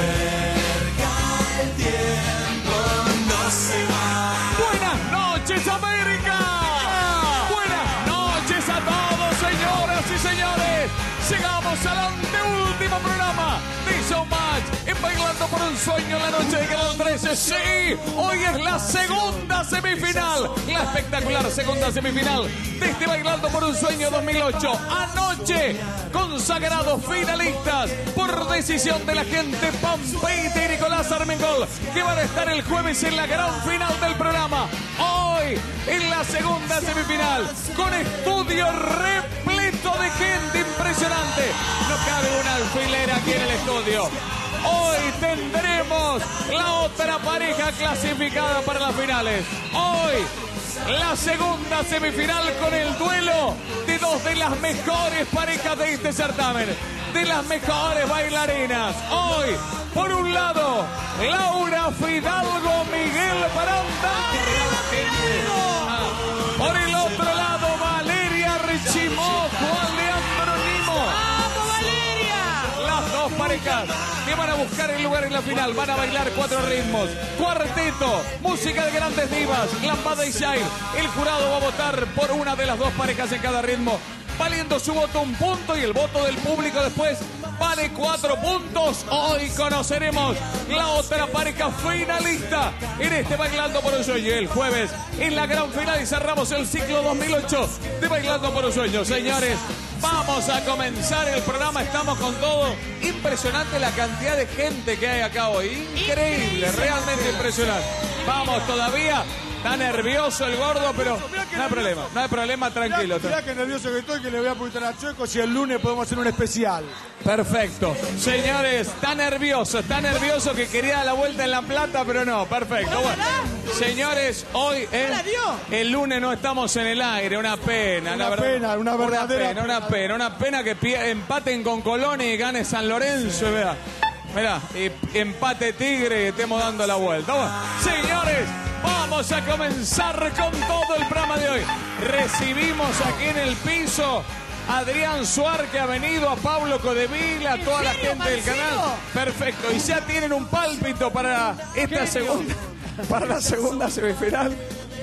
acerca el tiempo, no se va. Buenas noches, América. Buenas noches a todos, señoras y señores. Llegamos al anteúltimo programa de Showmatch en Bailando por un Sueño en la noche de Canal 13. Sí, hoy es la segunda semifinal, la espectacular segunda semifinal de este Bailando por un Sueño 2008. Anoche, consagrados finalistas por decisión de la gente Pampeita y Nicolás Armengol, que van a estar el jueves en la gran final del programa. Hoy, en la segunda semifinal, con estudio repleto de gente impresionante. No cabe una alfilera aquí en el estudio. Hoy tendremos la otra pareja clasificada para las finales. Hoy, la segunda semifinal con el duelo de dos de las mejores parejas de este certamen, de las mejores bailarinas. Hoy, por un lado, Laura Fidalgo, Miguel Baranda. Por el otro lado, Valeria Richimó, Juan Leandro Nimo. ¡Vamos, Valeria! Las dos parejas que van a buscar el lugar en la final. Van a bailar 4 ritmos. Cuarteto, música de grandes divas, lambada y shine. El jurado va a votar por una de las dos parejas en cada ritmo, valiendo su voto 1 punto, y el voto del público después vale 4 puntos. Hoy conoceremos la otra pareja finalista en este Bailando por un Sueño. El jueves en la gran final y cerramos el ciclo 2008 de Bailando por un Sueño. Señores, vamos a comenzar el programa. Estamos con todo. Impresionante la cantidad de gente que hay acá hoy. Increíble, realmente impresionante. Vamos todavía. Está nervioso el gordo, pero no hay problema, tranquilo. Mirá que nervioso que estoy, que le voy a preguntar a Chueco si el lunes podemos hacer un especial. Perfecto. Señores, está nervioso que quería dar la vuelta en La Plata, pero no, perfecto. Bueno, señores, hoy el lunes no estamos en el aire, una pena. Una verdadera Una pena que empaten con Colón y gane San Lorenzo, mirá, y empate Tigre y estemos dando la vuelta. Bueno, señores, vamos a comenzar con todo el programa de hoy. Recibimos aquí en el piso a Adrián Suar, que ha venido, a Pablo Codevila, a toda la gente del canal. Perfecto, y ya tienen un pálpito para esta segunda, para la segunda semifinal.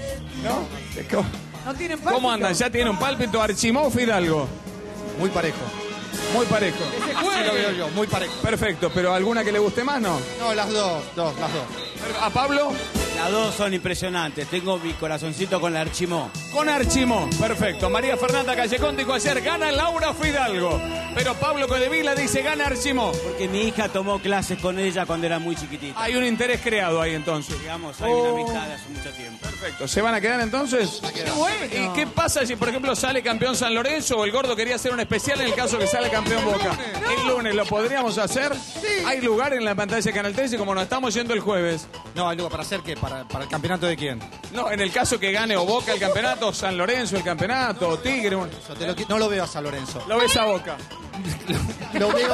¿No? ¿No tienen pálpito? ¿Cómo andan? ¿Ya tienen un pálpito? Archimó, Fidalgo. Muy parejo. Muy parejo. Así lo veo yo, muy parejo. Perfecto, pero ¿alguna que le guste más, no? No, las dos. ¿A Pablo? Las dos son impresionantes. Tengo mi corazoncito con la Archimó. Con Archimó, perfecto. María Fernanda Callecón dijo ayer, gana Laura Fidalgo. Pero Pablo Codevila dice, gana Archimó. Porque mi hija tomó clases con ella cuando era muy chiquitita. Hay un interés creado ahí entonces. Digamos, hay una amistad de hace mucho tiempo. Perfecto. ¿Se van a quedar entonces? Bueno. ¿Y qué pasa si, por ejemplo, sale campeón San Lorenzo o el gordo quería hacer un especial en el caso que sale campeón Boca? El lunes, ¿lo podríamos hacer? Sí. ¿Hay lugar en la pantalla de Canal 13 como nos estamos yendo el jueves? No, hay lugar para hacer qué, para el campeonato de quién. No, en el caso que gane o Boca el campeonato, o San Lorenzo el campeonato, o Tigre. No lo veo a San Lorenzo. Lo ves a Boca. Lo veo.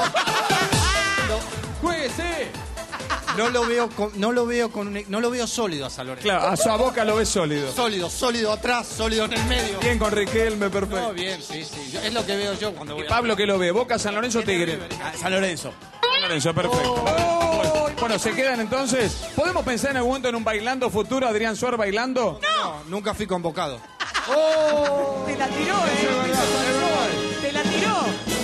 ¡Jueguese! No lo veo sólido a San Lorenzo. Claro, a su Boca lo ves sólido. Sólido atrás, sólido en el medio. Bien con Riquelme, perfecto. No, bien, sí. Es lo que veo yo cuando voy ¿Y Pablo qué lo ve? ¿Boca, San Lorenzo o Tigre? San Lorenzo. San Lorenzo, perfecto. Bueno, se quedan entonces. ¿Podemos pensar en algún momento en un bailando futuro, Adrián Suar bailando? No, nunca fui convocado. Te la tiró, Te la tiró.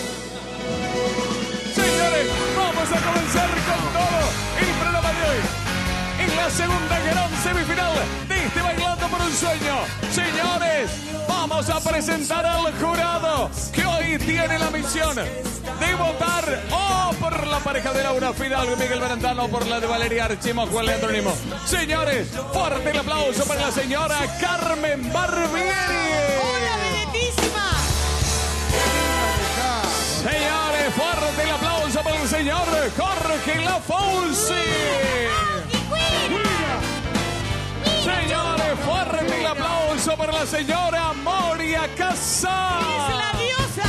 Señores, vamos a comenzar con todo el programa de hoy. En la segunda gran semifinal de este Bailando por un Sueño. Señores, vamos a presentar al jurado que hoy tiene la misión de votar o por la pareja de Laura Fidalgo y Miguel Barandano, por la de Valeria Archimó, Juan Leandro Nimo. Señores, fuerte el aplauso para la señora Carmen Barbieri. ¡Hola, vedetísima! Señores, fuerte el aplauso para el señor Jorge Lafonsi. Señores, fuerte el aplauso para la señora Moria Casal. ¡Es la diosa!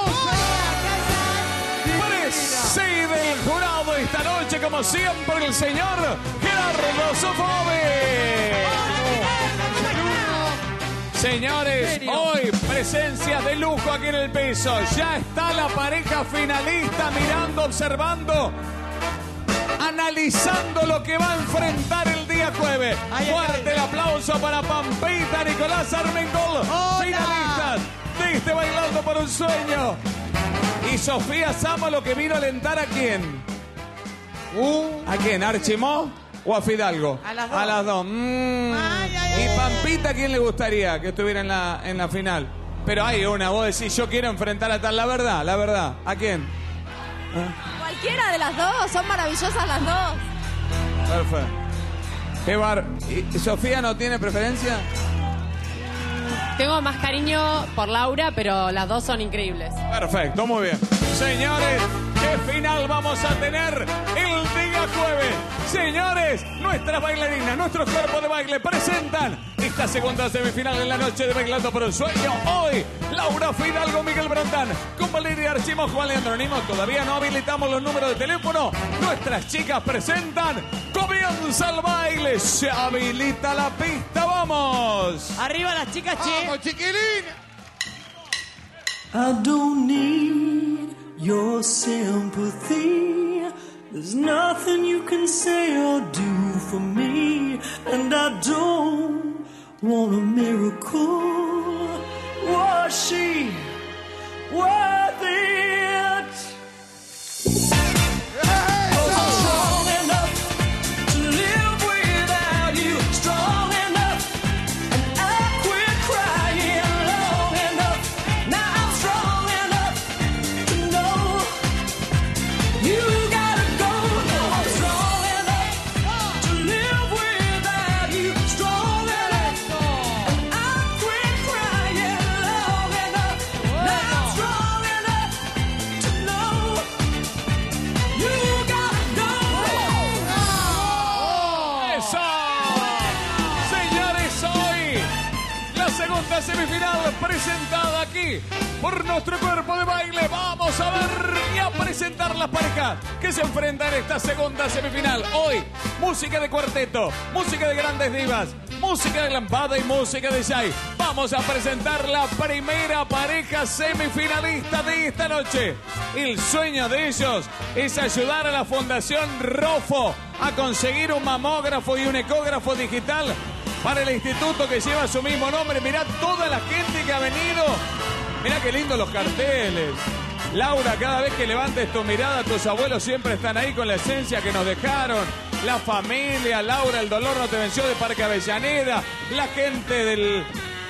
Preside el jurado esta noche, como siempre, el señor Gerardo Sofove. Señores, hoy presencia de lujo aquí en el piso. Ya está la pareja finalista mirando, observando. analizando lo que va a enfrentar el día jueves. Fuerte el aplauso para Pampita, Nicolás Armengol, finalistas de este Bailando por un Sueño. Y Sofía Sámalo, que vino a alentar ¿a quién? ¿A quién? ¿A Archimó o a Fidalgo? A las dos. A las dos. ¿Y Pampita a quién le gustaría que estuviera en la final? Pero hay una, vos decís, yo quiero enfrentar a tal, la verdad. ¿A quién? Cualquiera de las dos, son maravillosas las dos. Perfecto. Qué ¿Y Sofía no tiene preferencia? Tengo más cariño por Laura, pero las dos son increíbles. Perfecto, muy bien. Señores, ¿qué final vamos a tener el día jueves? Señores, nuestras bailarinas, nuestros cuerpos de baile presentan esta segunda semifinal en la noche de Bailando por un Sueño. Hoy, Laura Fidalgo, Miguel Brandán, con Valeria Archimó, Juan Leandro Nimo. Todavía no habilitamos los números de teléfono. Nuestras chicas presentan. Comienza el baile. Se habilita la pista. ¡Vamos! Arriba las chicas, che. ¡Vamos, chiquilín! I don't need your sympathy. There's nothing you can say or do for me. And I don't want a miracle. Was she worth it? Strong enough to live without you. Strong enough, and I quit crying long enough. Now I'm strong enough to know you gotta go. I'm strong enough to live without you. Strong enough, and I quit crying long enough. Now I'm strong enough to know you gotta go. ¡Eso! Señores, hoy la segunda semifinal presentada aquí por nuestro cuerpo de baile. Vamos a ver y a presentar las parejas que se enfrentan en esta segunda semifinal. Hoy, música de cuarteto, música de grandes divas, música de lambada y música de jazz. Vamos a presentar la primera pareja semifinalista de esta noche. El sueño de ellos es ayudar a la Fundación Rofo a conseguir un mamógrafo y un ecógrafo digital para el instituto que lleva su mismo nombre. Mirá toda la gente que ha venido. Mirá qué lindos los carteles. Laura, cada vez que levantes tu mirada, tus abuelos siempre están ahí con la esencia que nos dejaron. La familia, Laura, el dolor no te venció de Parque Avellaneda. La gente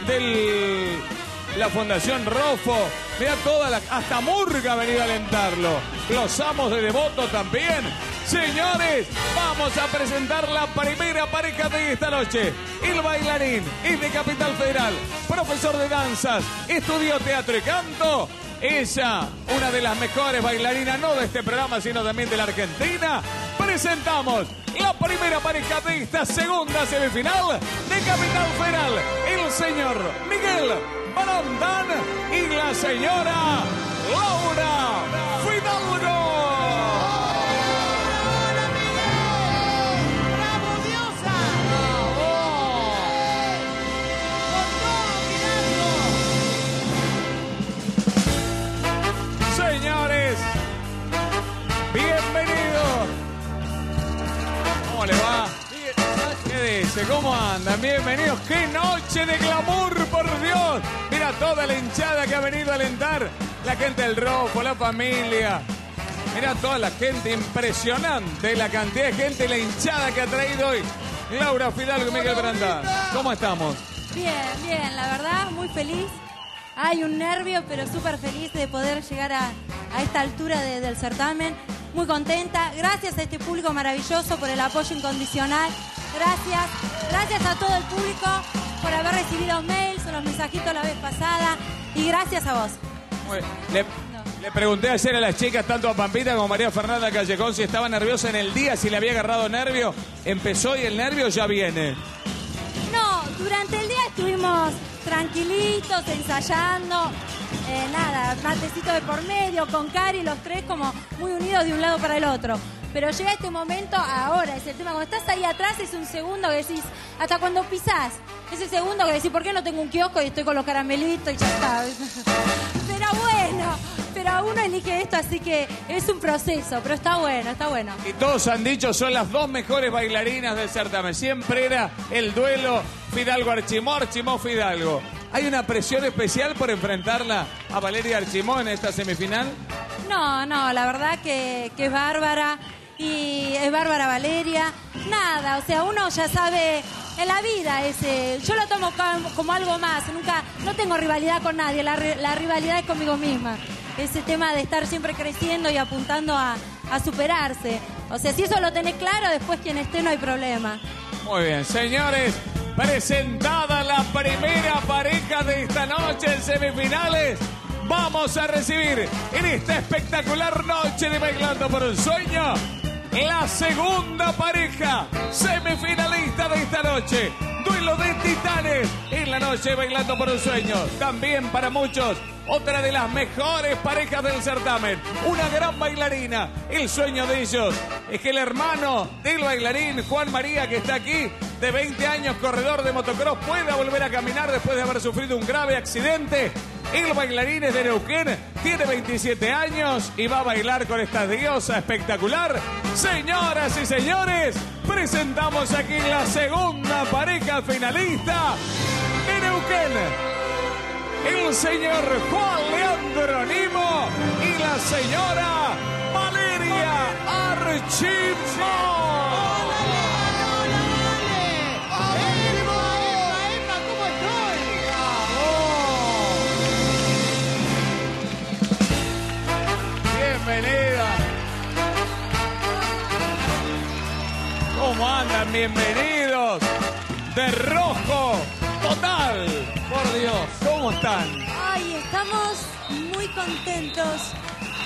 la Fundación Rofo. Mirá hasta Murga ha venido a alentarlo. Los amos de Devoto también. Señores, vamos a presentar la primera pareja de esta noche. El bailarín es de Capital Federal, profesor de danzas, estudió teatro y canto. Ella, una de las mejores bailarinas, no de este programa, sino también de la Argentina. Presentamos la primera pareja de esta segunda semifinal de Capital Federal. El señor Miguel Brandán y la señora Laura Fidalgo. Señores, bienvenidos. ¿Cómo le va? ¿Qué dice? ¿Cómo andan? Bienvenidos. ¡Qué noche de glamour, por Dios! Mira toda la hinchada que ha venido a alentar. La gente del Rofo, la familia. Mira toda la gente, impresionante la cantidad de gente, la hinchada que ha traído hoy Laura Fidalgo y Miguel Brandán. ¿Cómo estamos? Bien, la verdad, muy feliz. Hay un nervio, pero súper feliz de poder llegar a esta altura del certamen. Muy contenta. Gracias a este público maravilloso por el apoyo incondicional. Gracias a todo el público por haber recibido mails o los mensajitos la vez pasada. Y gracias a vos. Le pregunté ayer a las chicas, tanto a Pampita como a María Fernanda Callejón, si estaba nerviosa en el día, si le había agarrado nervio. ¿Empezó y el nervio ya viene? No, durante el día estuvimos tranquilitos, ensayando, matecito de por medio, con Cari, los tres como muy unidos de un lado para el otro. Pero llega este momento, ahora es el tema, cuando estás ahí atrás es un segundo que decís, hasta cuando pisás, ese segundo que decís, ¿por qué no tengo un kiosco y estoy con los caramelitos y ya está? Pero cada uno elige esto, así que es un proceso, pero está bueno, está bueno. Y todos han dicho, son las dos mejores bailarinas del certamen. Siempre era el duelo Fidalgo-Archimó, Archimó-Fidalgo. ¿Hay una presión especial por enfrentarla a Valeria Archimó en esta semifinal? No, la verdad que es bárbara y es bárbara Valeria. Nada, o sea, uno ya sabe en la vida, yo lo tomo como algo más. No tengo rivalidad con nadie, la rivalidad es conmigo misma. Ese tema de estar siempre creciendo y apuntando a superarse. O sea, si eso lo tenés claro, después quien esté no hay problema. Muy bien, señores, presentada la primera pareja de esta noche en semifinales. Vamos a recibir en esta espectacular noche de Bailando por un Sueño la segunda pareja semifinalista de esta noche. Duelo de titanes en la noche de Bailando por un Sueño. También para muchos, otra de las mejores parejas del certamen. Una gran bailarina. El sueño de ellos es que el hermano del bailarín, Juan María, que está aquí, de 20 años, corredor de motocross, pueda volver a caminar después de haber sufrido un grave accidente. El bailarín es de Neuquén, tiene 27 años y va a bailar con esta diosa espectacular. Señoras y señores, presentamos aquí la segunda pareja finalista de Neuquén. El señor Juan Leandro Nimo y la señora Valeria Archimó. Bienvenida. ¿Cómo andan? Bienvenidos. De rojo total. Por Dios. ¿Cómo están? Ay, estamos muy contentos.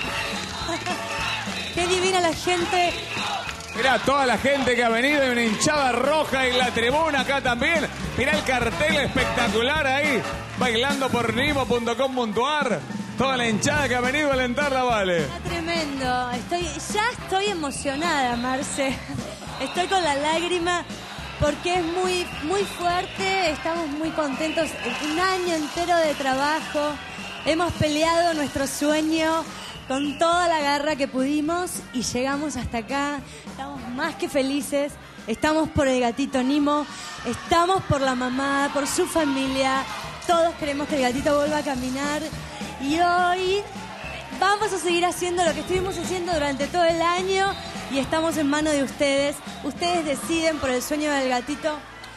Qué divina la gente. Mirá toda la gente que ha venido y una hinchada roja en la tribuna acá también. Mirá el cartel espectacular ahí. Bailando por nimo.com.ar. Toda la hinchada que ha venido a alentarla, Vale. Está tremendo. Ya estoy emocionada, Marce. Estoy con la lágrima porque es muy, muy fuerte. Estamos muy contentos. Un año entero de trabajo. Hemos peleado nuestro sueño con toda la garra que pudimos y llegamos hasta acá. Estamos más que felices. Estamos por el gatito Nimo. Estamos por la mamá, por su familia. Todos queremos que el gatito vuelva a caminar. Y hoy vamos a seguir haciendo lo que estuvimos haciendo durante todo el año y estamos en manos de ustedes. Ustedes deciden por el sueño del gatito.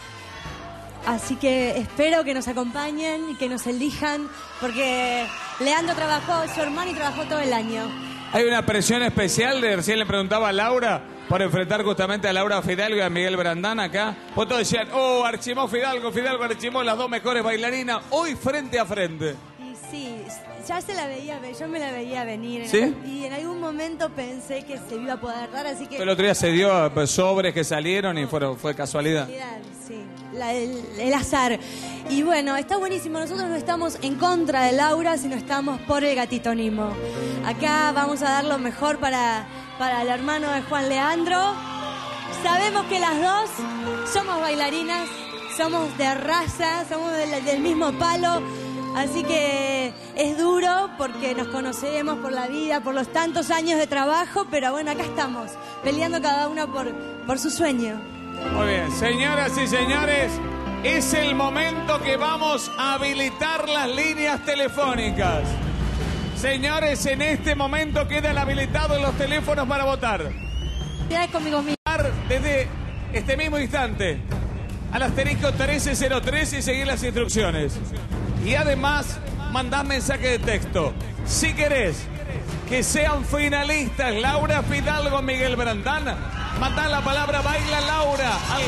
Así que espero que nos acompañen y que nos elijan porque Leandro trabajó, su hermano, y trabajó todo el año. Hay una presión especial, recién le preguntaba a Laura, por enfrentar justamente a Laura Fidalgo y a Miguel Brandán acá. Pues todos decían, Archimó, Fidalgo, Archimó, las dos mejores bailarinas, hoy frente a frente. Y sí, ya se la veía, yo me la veía venir. ¿Sí? Y en algún momento pensé que se iba a poder dar, así que... El otro día se dio sobres que salieron y fue casualidad. Sí, el azar. Y bueno, está buenísimo. Nosotros no estamos en contra de Laura, sino estamos por el gatito Nimo. Acá vamos a dar lo mejor para el hermano de Juan Leandro. Sabemos que las dos somos bailarinas, somos de raza, somos del mismo palo. Así que es duro porque nos conocemos por la vida, por los tantos años de trabajo, pero bueno, acá estamos, peleando cada una por su sueño. Muy bien, señoras y señores, es el momento que vamos a habilitar las líneas telefónicas. Señores, en este momento quedan habilitados los teléfonos para votar. Conmigo mismo. Desde este mismo instante al asterisco 1303 y seguir las instrucciones. Y además, mandás mensaje de texto. Si querés que sean finalistas Laura Fidalgo, Miguel Brandán, mandá la palabra Baila Laura al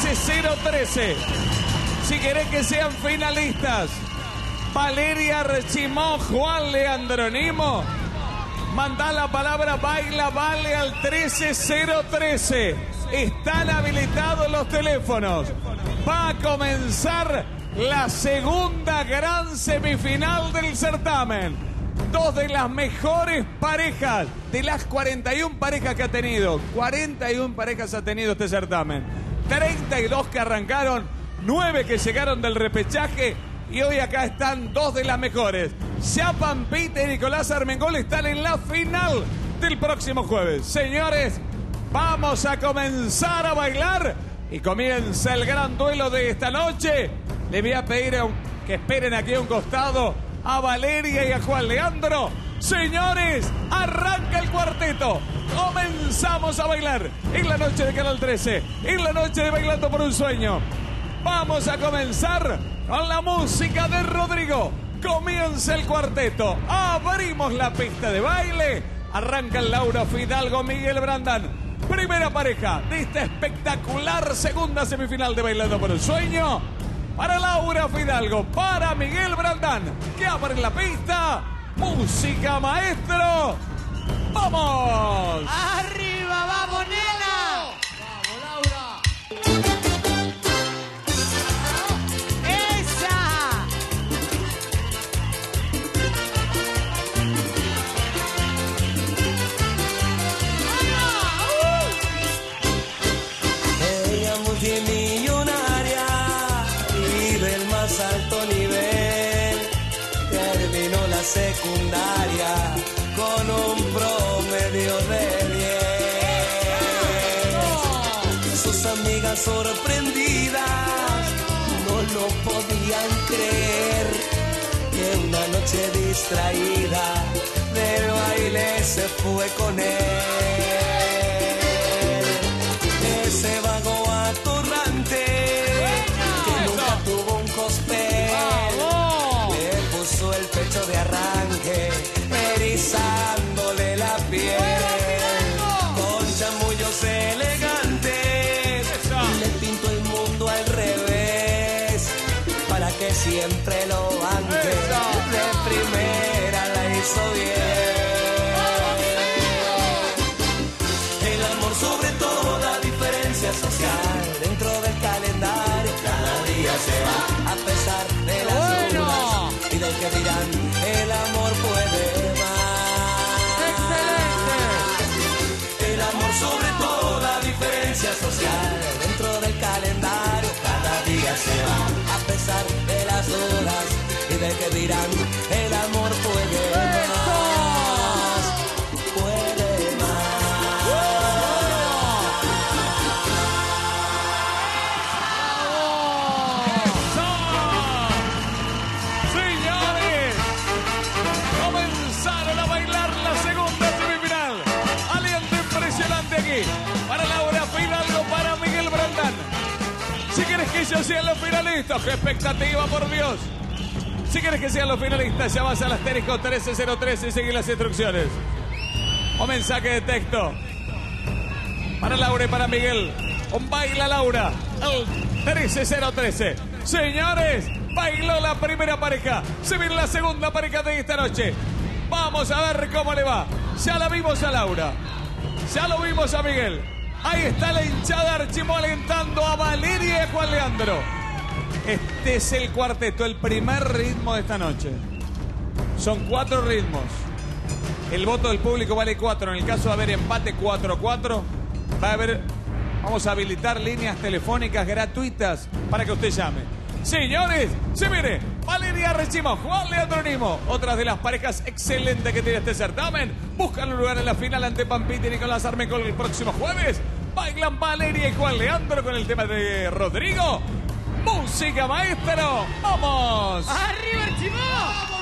13013. Si querés que sean finalistas Valeria Archimó, Juan Leandro Nimo, mandá la palabra Baila Vale al 13013. Están habilitados los teléfonos. Va a comenzar la segunda gran semifinal del certamen. Dos de las mejores parejas de las 41 parejas que ha tenido. 41 parejas ha tenido este certamen. 32 que arrancaron, 9 que llegaron del repechaje Y hoy acá están dos de las mejores. Chapman Peter y Nicolás Armengol están en la final del próximo jueves. Señores, vamos a comenzar a bailar y comienza el gran duelo de esta noche. Le voy a pedir que esperen aquí a un costado a Valeria y a Juan Leandro. Señores, arranca el cuarteto. Comenzamos a bailar en la noche de Canal 13, en la noche de Bailando por un Sueño. Vamos a comenzar con la música de Rodrigo. Comienza el cuarteto. Abrimos la pista de baile. Arrancan Laura Fidalgo, Miguel Brandán. Primera pareja de esta espectacular segunda semifinal de Bailando por un Sueño. Para Laura Fidalgo, para Miguel Brandán, que abre la pista. Música, maestro. ¡Vamos! ¡Arriba, vamos, nena! ¡Vamos, Laura! ¡Esa! Ella multimillonaria y del más alto nivel. Terminó la secundaria con un promedio de 10. Sus amigas sorprendidas no lo podían creer, que una noche distraída del baile se fue con él. Ese vago atorrante que nunca tuvo un cospel, le puso el pecho de arranque, erizándole la piel. Con chamullos elegantes le pintó el mundo al revés, para que siempre lo banque. De primera la hizo bien. El amor sobre toda diferencia social, dentro del calendario cada día se va, a pesar de las dudas y del que dirán, el amor puede más. El amor sobre toda diferencia social, dentro del calendario cada día se va, a pesar de las dudas y del que dirán, el amor puede más. Puede más. Señores, comenzaron a bailar la segunda semifinal. Aliento impresionante aquí para Laura Fidalgo, para Miguel Brandán. Si quieres que ellos sean los finalistas, qué expectativa, por Dios. Si quieres que sean los finalistas, ya vas al asterisco 1303 y sigue las instrucciones. O mensaje de texto para Laura y para Miguel. Un baila Laura al 13013. Señores, bailó la primera pareja. Se viene la segunda pareja de esta noche. Vamos a ver cómo le va. Ya la vimos a Laura, ya lo vimos a Miguel. Ahí está la hinchada Archimó alentando a Valeria y a Juan Leandro. Este es el cuarteto, el primer ritmo de esta noche. Son 4 ritmos. El voto del público vale 4. En el caso de haber empate 4-4, va a haber, vamos a habilitar líneas telefónicas gratuitas para que usted llame. Señores, se viene Valeria Archimó, Juan Leandro Nimo, otras de las parejas excelentes que tiene este certamen. Buscan un lugar en la final ante Pampita y Nicolás Armengol el próximo jueves. Bailan Valeria y Juan Leandro con el tema de Rodrigo. Música, maestro. ¡Vamos! ¡Arriba, Archimó!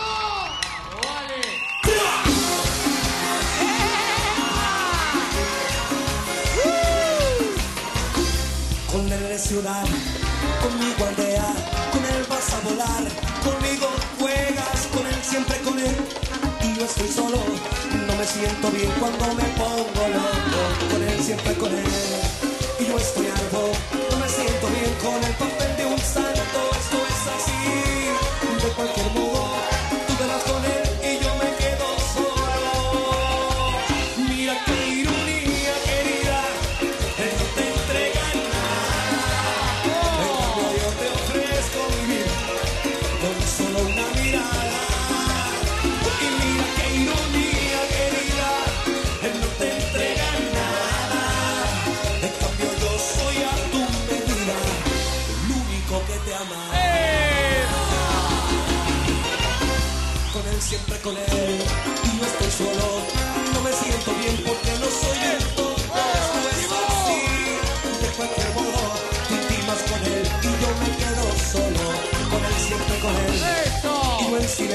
Con él de ciudad, conmigo aldea, con él vas a volar, conmigo juegas, con él siempre con él. Y yo estoy solo, no me siento bien cuando me pongo loco, con él siempre con él. Y yo estoy algo, no me siento bien con el papel de un santo, esto es así, de cualquier modo, tú te vas con él y yo me quedo solo. Mira qué ironía, querida, él no te entrega nada, en cambio yo te ofrezco mi vida, con solo una mirada. Y mira qué ironía, querida, él no te entrega nada,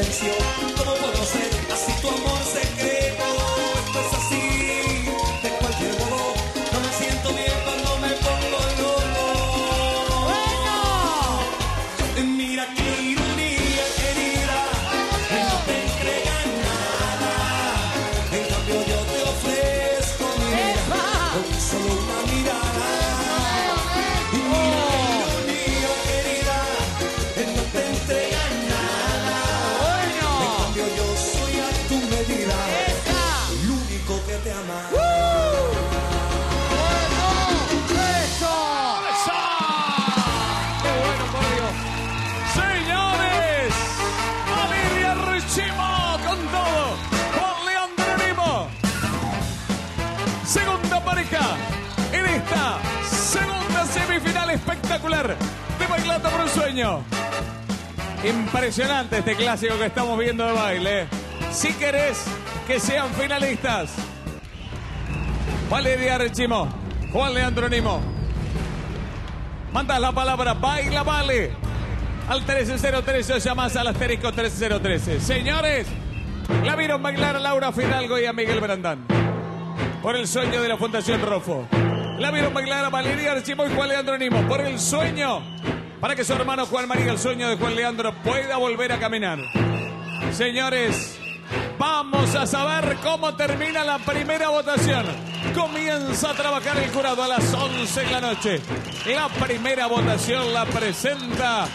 silencio. ¿Cómo puedo ser así tu amor secreto? Esto es así, de cualquier modo. No me siento bien cuando me pongo loco. Mira qué ironía, querida, que no te entregan nada. En cambio yo te ofrezco mi vida con solo una mirada. Y mira qué ironía, querida, que no te entregan nada. En cambio yo soy a tu medida, el único que te ama. ¡Qué bueno, por Dios! Señores, Valeria Archimó con todo, Juan Leandro Nimo. Segunda pareja en esta segunda semifinal espectacular de Bailando por un Sueño. Impresionante este clásico que estamos viendo de baile. Si querés que sean finalistas, Valeria Archimó, Juan Leandro Nimo, mandas la palabra Baila Vale al 13013 o llamas al asterisco 13013. Señores, la vieron bailar a Laura Fidalgo y a Miguel Brandán por el sueño de la Fundación Rofo. La vieron bailar a Valeria Archimó y Juan Leandro Nimo por el sueño para que su hermano Juan María, el sueño de Juan Leandro, pueda volver a caminar. Señores, vamos a saber cómo termina la primera votación. Comienza a trabajar el jurado a las 11 de la noche. La primera votación la presenta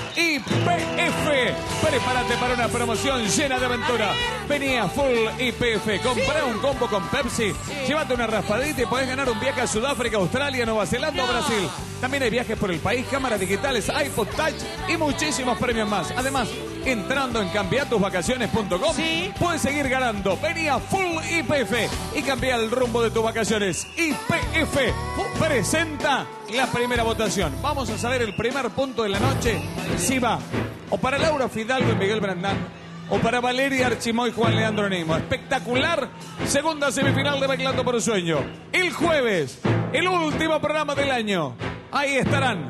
YPF. Prepárate para una promoción llena de aventura. Venía full YPF. Comprá un combo con Pepsi. Llévate una raspadita y podés ganar un viaje a Sudáfrica, Australia, Nueva Zelanda o Brasil. También hay viajes por el país, cámaras digitales, iPod Touch y muchísimos premios más. Además, entrando en cambiatusvacaciones.com, puedes seguir ganando. Venía full YPF y cambia el rumbo de tus vacaciones. YPF presenta la primera votación. Vamos a saber el primer punto de la noche, si va o para Laura Fidalgo y Miguel Brandán o para Valeria Archimó y Juan Leandro Nimo. Espectacular segunda semifinal de Bailando por un Sueño. El jueves, el último programa del año. Ahí estarán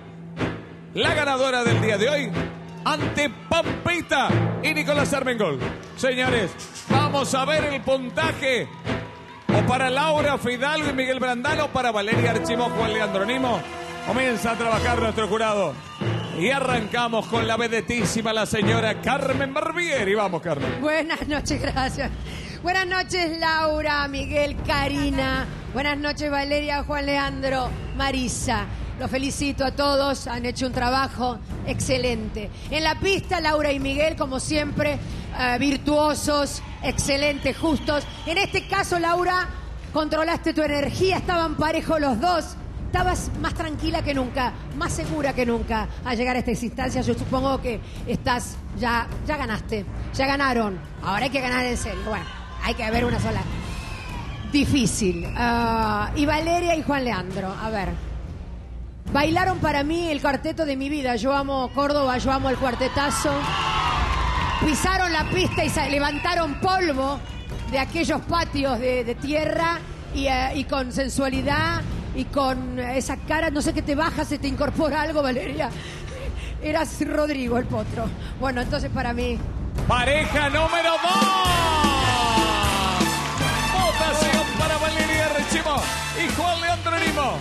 la ganadora del día de hoy ante Pampita y Nicolás Armengol. Señores, vamos a ver el puntaje. O para Laura Fidalgo y Miguel Brandán o para Valeria Archimó, Juan Leandro Nimo. Comienza a trabajar nuestro jurado. Y arrancamos con la vedetísima, la señora Carmen Barbieri. Vamos, Carmen. Buenas noches, gracias. Buenas noches, Laura, Miguel, Karina. Buenas noches, Valeria, Juan Leandro, Marisa. Los felicito a todos, han hecho un trabajo excelente. En la pista, Laura y Miguel, como siempre, virtuosos, excelentes, justos. En este caso, Laura, controlaste tu energía, estaban parejos los dos. Estabas más tranquila que nunca, más segura que nunca al llegar a estas instancias. Yo supongo que estás, ya ganaste, ya ganaron. Ahora hay que ganar en serio. Bueno, hay que haber una sola. Difícil. Y Valeria y Juan Leandro, a ver. Bailaron para mí el cuarteto de mi vida. Yo amo Córdoba, yo amo el cuartetazo. Pisaron la pista y levantaron polvo de aquellos patios de tierra y con sensualidad y con esa cara, no sé qué te baja, se te incorpora algo, Valeria. Eras Rodrigo, el potro. Bueno, entonces para mí... Pareja número 2. Votación para Valeria Archimó y Juan Leandro Nimo.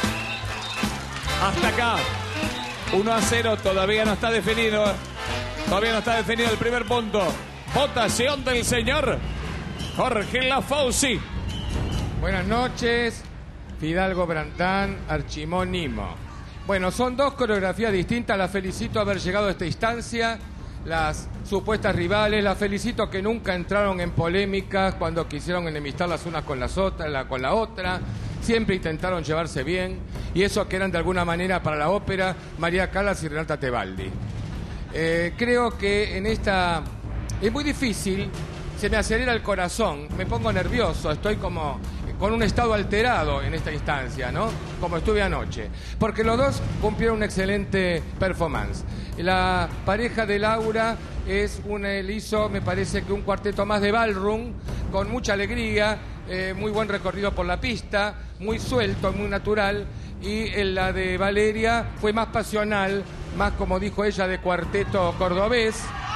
Hasta acá, 1-0, todavía no está definido. Todavía no está definido el primer punto. Votación del señor Jorge Lafauci. Buenas noches, Fidalgo, Brandán, Archimó, Nimo. Bueno, son dos coreografías distintas. Las felicito haber llegado a esta instancia. Las supuestas rivales, las felicito que nunca entraron en polémicas cuando quisieron enemistar las unas con las otras, con la otra. Siempre intentaron llevarse bien. Y eso que eran de alguna manera para la ópera María Callas y Renata Tebaldi. Creo que en esta... Es muy difícil, se me acelera el corazón, me pongo nervioso, estoy como con un estado alterado en esta instancia, ¿no? Como estuve anoche. Porque los dos cumplieron una excelente performance. La pareja de Laura le hizo, me parece que un cuarteto más de ballroom, con mucha alegría, muy buen recorrido por la pista, muy suelto, muy natural. Y la de Valeria fue más pasional, más, como dijo ella, de cuarteto cordobés.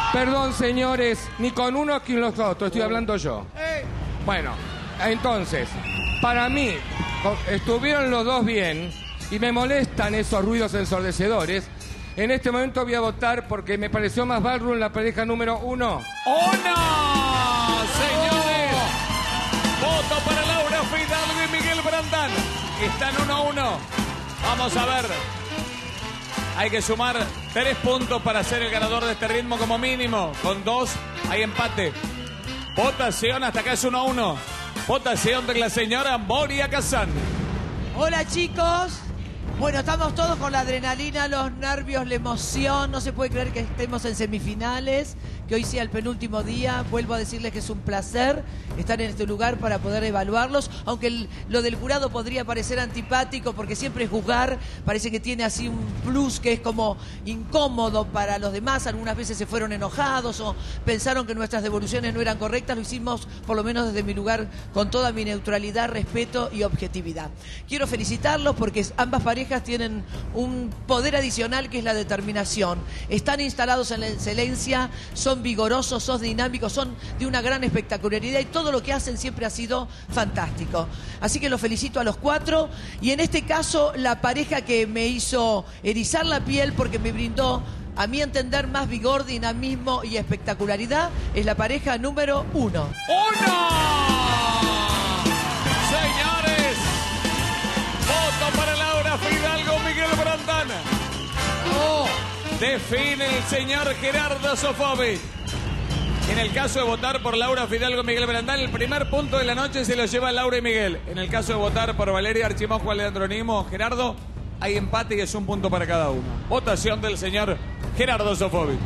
Perdón, señores, ni con uno ni con los otros, estoy hablando yo. Bueno, entonces, para mí, estuvieron los dos bien y me molestan esos ruidos ensordecedores. En este momento voy a votar porque me pareció más ballroom la pareja número 1. ¡Una! Señores, voto para Laura Fidalgo y Miguel Brandán. Están 1-1. Vamos a ver. Hay que sumar 3 puntos para ser el ganador de este ritmo como mínimo. Con 2 hay empate. Votación, hasta acá es 1-1. Votación de la señora Moria Kazan. Hola, chicos. Bueno, estamos todos con la adrenalina, los nervios, la emoción. No se puede creer que estemos en semifinales, que hoy sea el penúltimo día. Vuelvo a decirles que es un placer estar en este lugar para poder evaluarlos. Aunque lo del jurado podría parecer antipático, porque siempre juzgar parece que tiene así un plus que es como incómodo para los demás. Algunas veces se fueron enojados o pensaron que nuestras devoluciones no eran correctas. Lo hicimos, por lo menos desde mi lugar, con toda mi neutralidad, respeto y objetividad. Quiero felicitarlos porque ambas parejas tienen un poder adicional que es la determinación. Están instalados en la excelencia, son vigorosos, son dinámicos, son de una gran espectacularidad y todo lo que hacen siempre ha sido fantástico. Así que los felicito a los 4 y en este caso la pareja que me hizo erizar la piel porque me brindó, a mi entender, más vigor, dinamismo y espectacularidad es la pareja número 1. ¡Uno! Señores, voto para Laura Fidalgo, Miguel Brandán. Define el señor Gerardo Sofovich. En el caso de votar por Laura Fidalgo, Miguel Brandán, el primer punto de la noche se lo lleva Laura y Miguel. En el caso de votar por Valeria Archimojo, Leandro Nimo, Gerardo, hay empate y es un punto para cada uno. Votación del señor Gerardo Sofovich.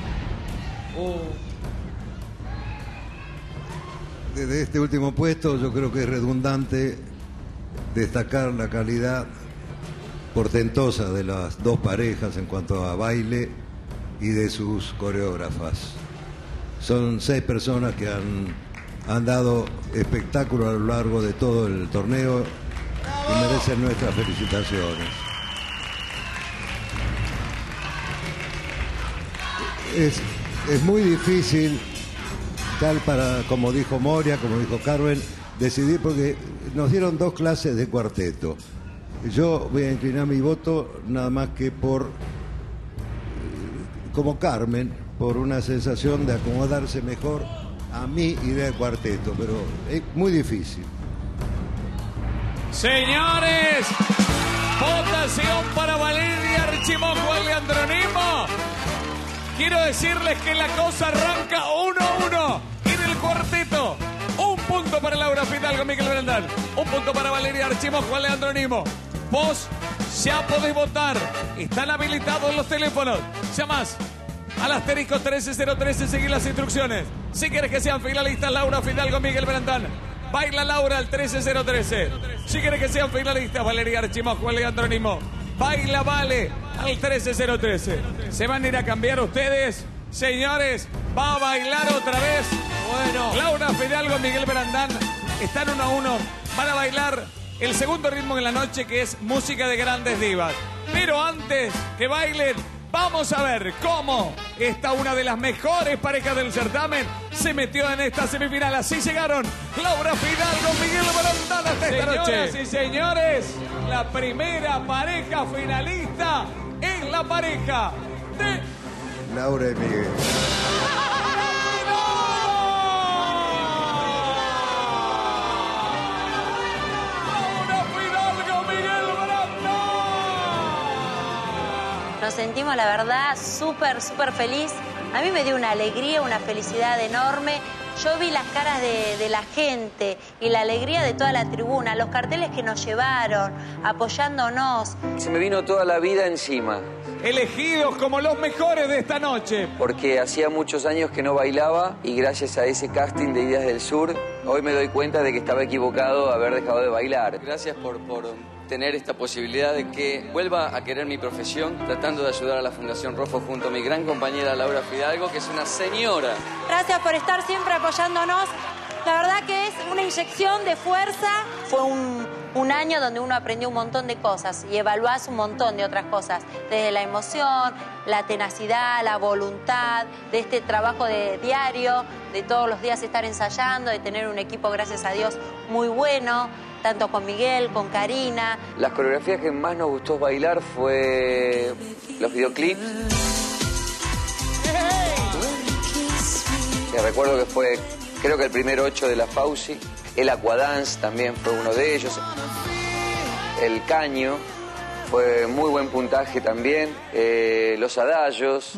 Desde este último puesto yo creo que es redundante destacar la calidad portentosa de las dos parejas en cuanto a baile y de sus coreógrafas. Son 6 personas que han dado espectáculo a lo largo de todo el torneo y merecen nuestras felicitaciones. Es muy difícil, tal para, como dijo Moria, como dijo Carmen, decidir porque nos dieron 2 clases de cuarteto. Yo voy a inclinar mi voto nada más que por, como Carmen, por una sensación de acomodarse mejor a mi idea de cuarteto, pero es muy difícil. Señores, votación para Valeria Archimojo y Leandro Nimo. Quiero decirles que la cosa arranca 1-1 en el cuarteto. Un punto para Laura Fidalgo, Miguel Brandán. Un punto para Valeria Archimojo, Leandro Nimo. Vos ya podés votar. Están habilitados los teléfonos. Llamás al asterisco 13013, seguir las instrucciones. Si quieres que sean finalistas, Laura Fidalgo, Miguel Brandán, baila Laura al 13013. Si quieres que sean finalistas, Valeria Archimojo, Leandro Nimo, baila Vale al 13013. ¿Se van a ir a cambiar ustedes? Señores, va a bailar otra vez. Bueno, Laura Fidalgo, Miguel Brandán están 1-1. Van a bailar el segundo ritmo en la noche, que es música de grandes divas. Pero antes que bailen, vamos a ver cómo esta una de las mejores parejas del certamen se metió en esta semifinal. Así llegaron Laura Fidalgo, Miguel Brandán hasta esta noche. Señoras y señores, la primera pareja finalista es la pareja de Laura y Miguel. Nos sentimos, la verdad, súper feliz. A mí me dio una alegría, una felicidad enorme. Yo vi las caras de la gente y la alegría de toda la tribuna, los carteles que nos llevaron, apoyándonos. Se me vino toda la vida encima. Elegidos como los mejores de esta noche. Porque hacía muchos años que no bailaba y gracias a ese casting de Ideas del Sur, hoy me doy cuenta de que estaba equivocado haber dejado de bailar. Gracias por tener esta posibilidad de que vuelva a querer mi profesión, tratando de ayudar a la Fundación Rofo junto a mi gran compañera Laura Fidalgo, que es una señora. Gracias por estar siempre apoyándonos. La verdad que es una inyección de fuerza. Fue un un año donde uno aprendió un montón de cosas y evaluás un montón de otras cosas, desde la emoción, la tenacidad, la voluntad, de este trabajo de diario, de todos los días estar ensayando, de tener un equipo, gracias a Dios, muy bueno, tanto con Miguel, con Karina. Las coreografías que más nos gustó bailar fue los videoclips. Que recuerdo que fue, creo que el primer 8 de la Fauci. El Aquadance también fue uno de ellos. El Caño fue muy buen puntaje también. Los Adagos.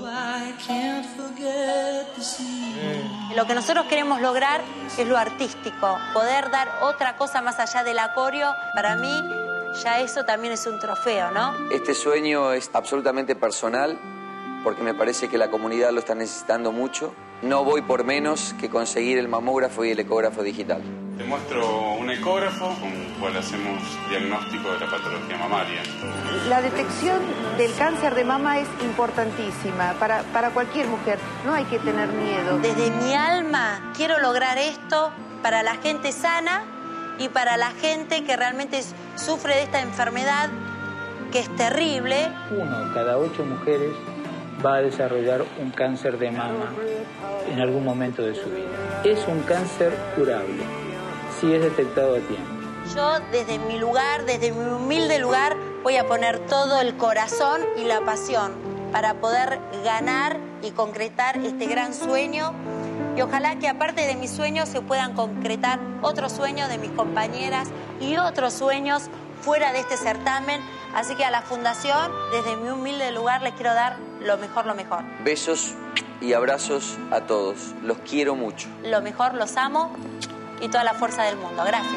Lo que nosotros queremos lograr es lo artístico, poder dar otra cosa más allá del acorio. Para mí, ya eso también es un trofeo, ¿no? Este sueño es absolutamente personal, porque me parece que la comunidad lo está necesitando mucho. No voy por menos que conseguir el mamógrafo y el ecógrafo digital. Te muestro un ecógrafo con el cual hacemos diagnóstico de la patología mamaria. La detección del cáncer de mama es importantísima para cualquier mujer. No hay que tener miedo. Desde mi alma quiero lograr esto para la gente sana y para la gente que realmente sufre de esta enfermedad que es terrible. 1 cada 8 mujeres va a desarrollar un cáncer de mama en algún momento de su vida. Es un cáncer curable si es detectado a tiempo. Yo desde mi lugar, desde mi humilde lugar, voy a poner todo el corazón y la pasión para poder ganar y concretar este gran sueño. Y ojalá que aparte de mis sueños se puedan concretar otros sueños de mis compañeras y otros sueños fuera de este certamen. Así que a la Fundación, desde mi humilde lugar, les quiero dar lo mejor, lo mejor. Besos y abrazos a todos. Los quiero mucho. Lo mejor, los amo y toda la fuerza del mundo. Gracias.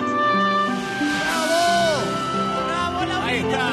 Ahí está.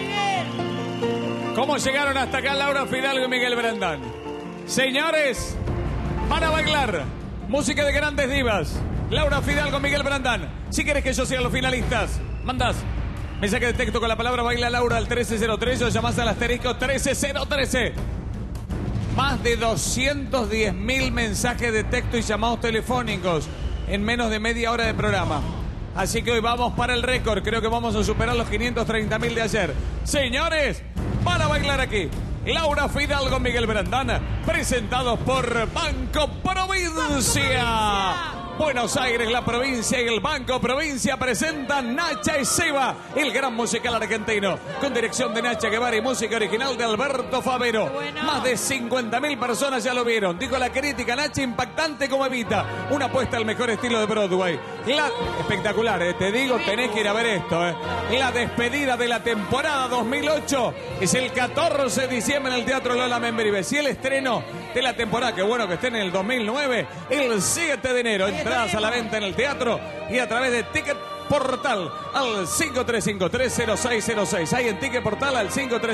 ¿Cómo llegaron hasta acá Laura Fidalgo y Miguel Brandán? Señores, van a bailar música de grandes divas. Laura Fidalgo, Miguel Brandán. Si quieres que yo sea los finalistas, mandás mensaje de texto con la palabra Baila Laura al 1303 o llamás al asterisco 13013. Más de 210.000 mensajes de texto y llamados telefónicos en menos de media hora de programa. Así que hoy vamos para el récord. Creo que vamos a superar los 530.000 de ayer. Señores, van a bailar aquí Laura Fidalgo, Miguel Brandán, presentados por Banco Provincia. Buenos Aires, la provincia y el Banco Provincia presentan Nacha y Seba, el gran musical argentino, con dirección de Nacha Guevara y música original de Alberto Favero. Más de 50.000 personas ya lo vieron. Dijo la crítica, Nacha impactante como Evita, una apuesta al mejor estilo de Broadway. Espectacular, te digo, tenés que ir a ver esto. La despedida de la temporada 2008 es el 14 de diciembre en el Teatro Lola Membrives. Y el estreno de la temporada, que bueno que esté en el 2009, el 7 de enero. Entradas a la venta en el teatro y a través de Ticket Portal al 5353-0606. Hay en Ticket Portal al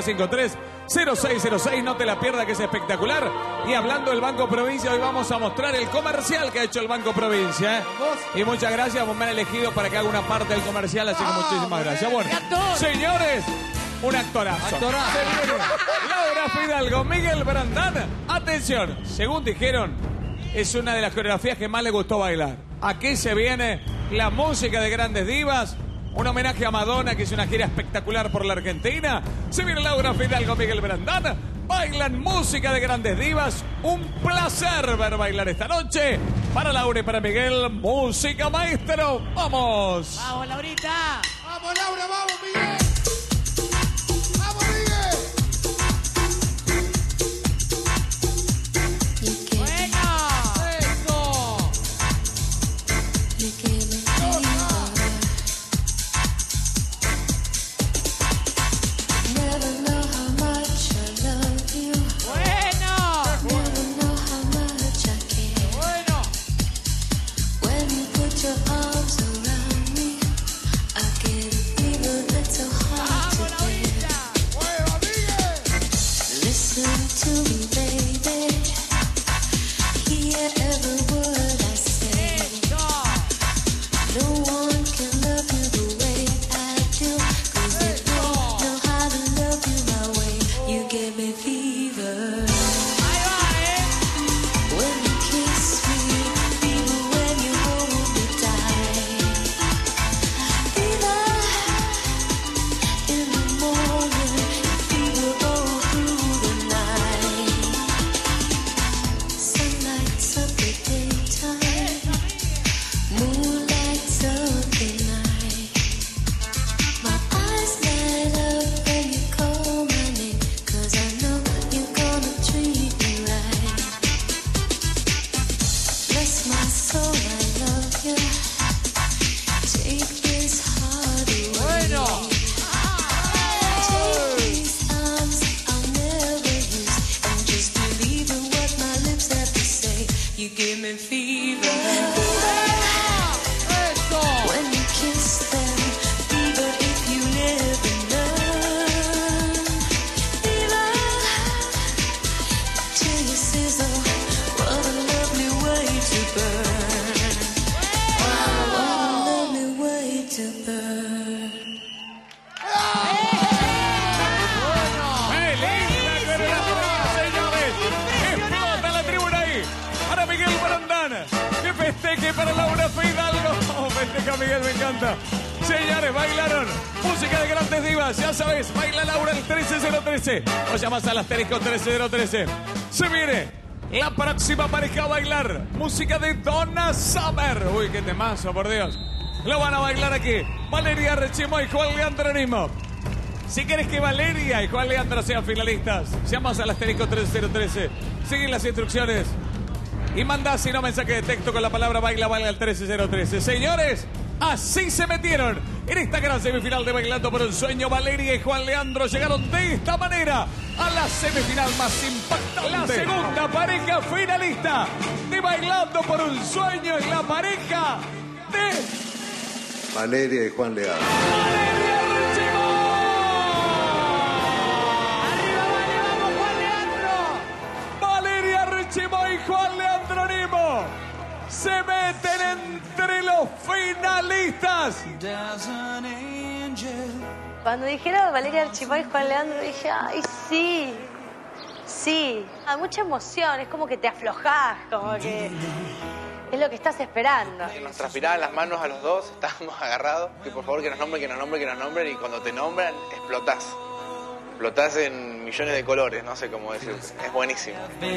5353-0606. No te la pierdas, que es espectacular. Y hablando del Banco Provincia, hoy vamos a mostrar el comercial que ha hecho el Banco Provincia. Y muchas gracias, me han elegido para que haga una parte del comercial, así que muchísimas gracias. Bueno, señores, un actorazo. Laura Fidalgo, Miguel Brandán. Atención, según dijeron, es una de las coreografías que más le gustó bailar. Aquí se viene la música de grandes divas, un homenaje a Madonna, que es una gira espectacular por la Argentina. Se viene Laura Fidalgo, Miguel Brandán, bailan música de grandes divas. Un placer ver bailar esta noche. Para Laura y para Miguel, música maestro. ¡Vamos! ¡Vamos, Laurita! ¡Vamos, Laura! ¡Vamos, Miguel! When you put your arms around me, I get a fever. para Laura Fidalgo. Festeja Miguel, me encanta. Señores, bailaron música de grandes divas. Ya sabes, baila Laura el 13013. O llamas al asterisco 13013. Se viene la próxima pareja a bailar. Música de Donna Summer. Uy, qué temazo, por Dios. Lo van a bailar aquí Valeria Archimó y Juan Leandro Nimo. Si quieres que Valeria y Juan Leandro sean finalistas, llamas al asterisco 3013. Sigue las instrucciones y mandás si no mensaje de texto con la palabra baila al 13013. Señores, así se metieron en esta gran semifinal de Bailando por un Sueño. Valeria y Juan Leandro llegaron de esta manera a la semifinal más impactante. La segunda pareja finalista de Bailando por un Sueño es la pareja de Valeria y Juan Leandro. Valeria Archimó y Juan Leandro Nimo se meten entre los finalistas. Cuando dijeron Valeria Archimó y Juan Leandro, dije, ay, sí, sí. Hay mucha emoción, es como que te aflojás, como que es lo que estás esperando. Nos transpiraban las manos a los dos, estábamos agarrados, y por favor que nos nombren, que nos nombren, que nos nombren, y cuando te nombran, explotás. Explotás en millones de colores, no sé cómo decirte. Es buenísimo.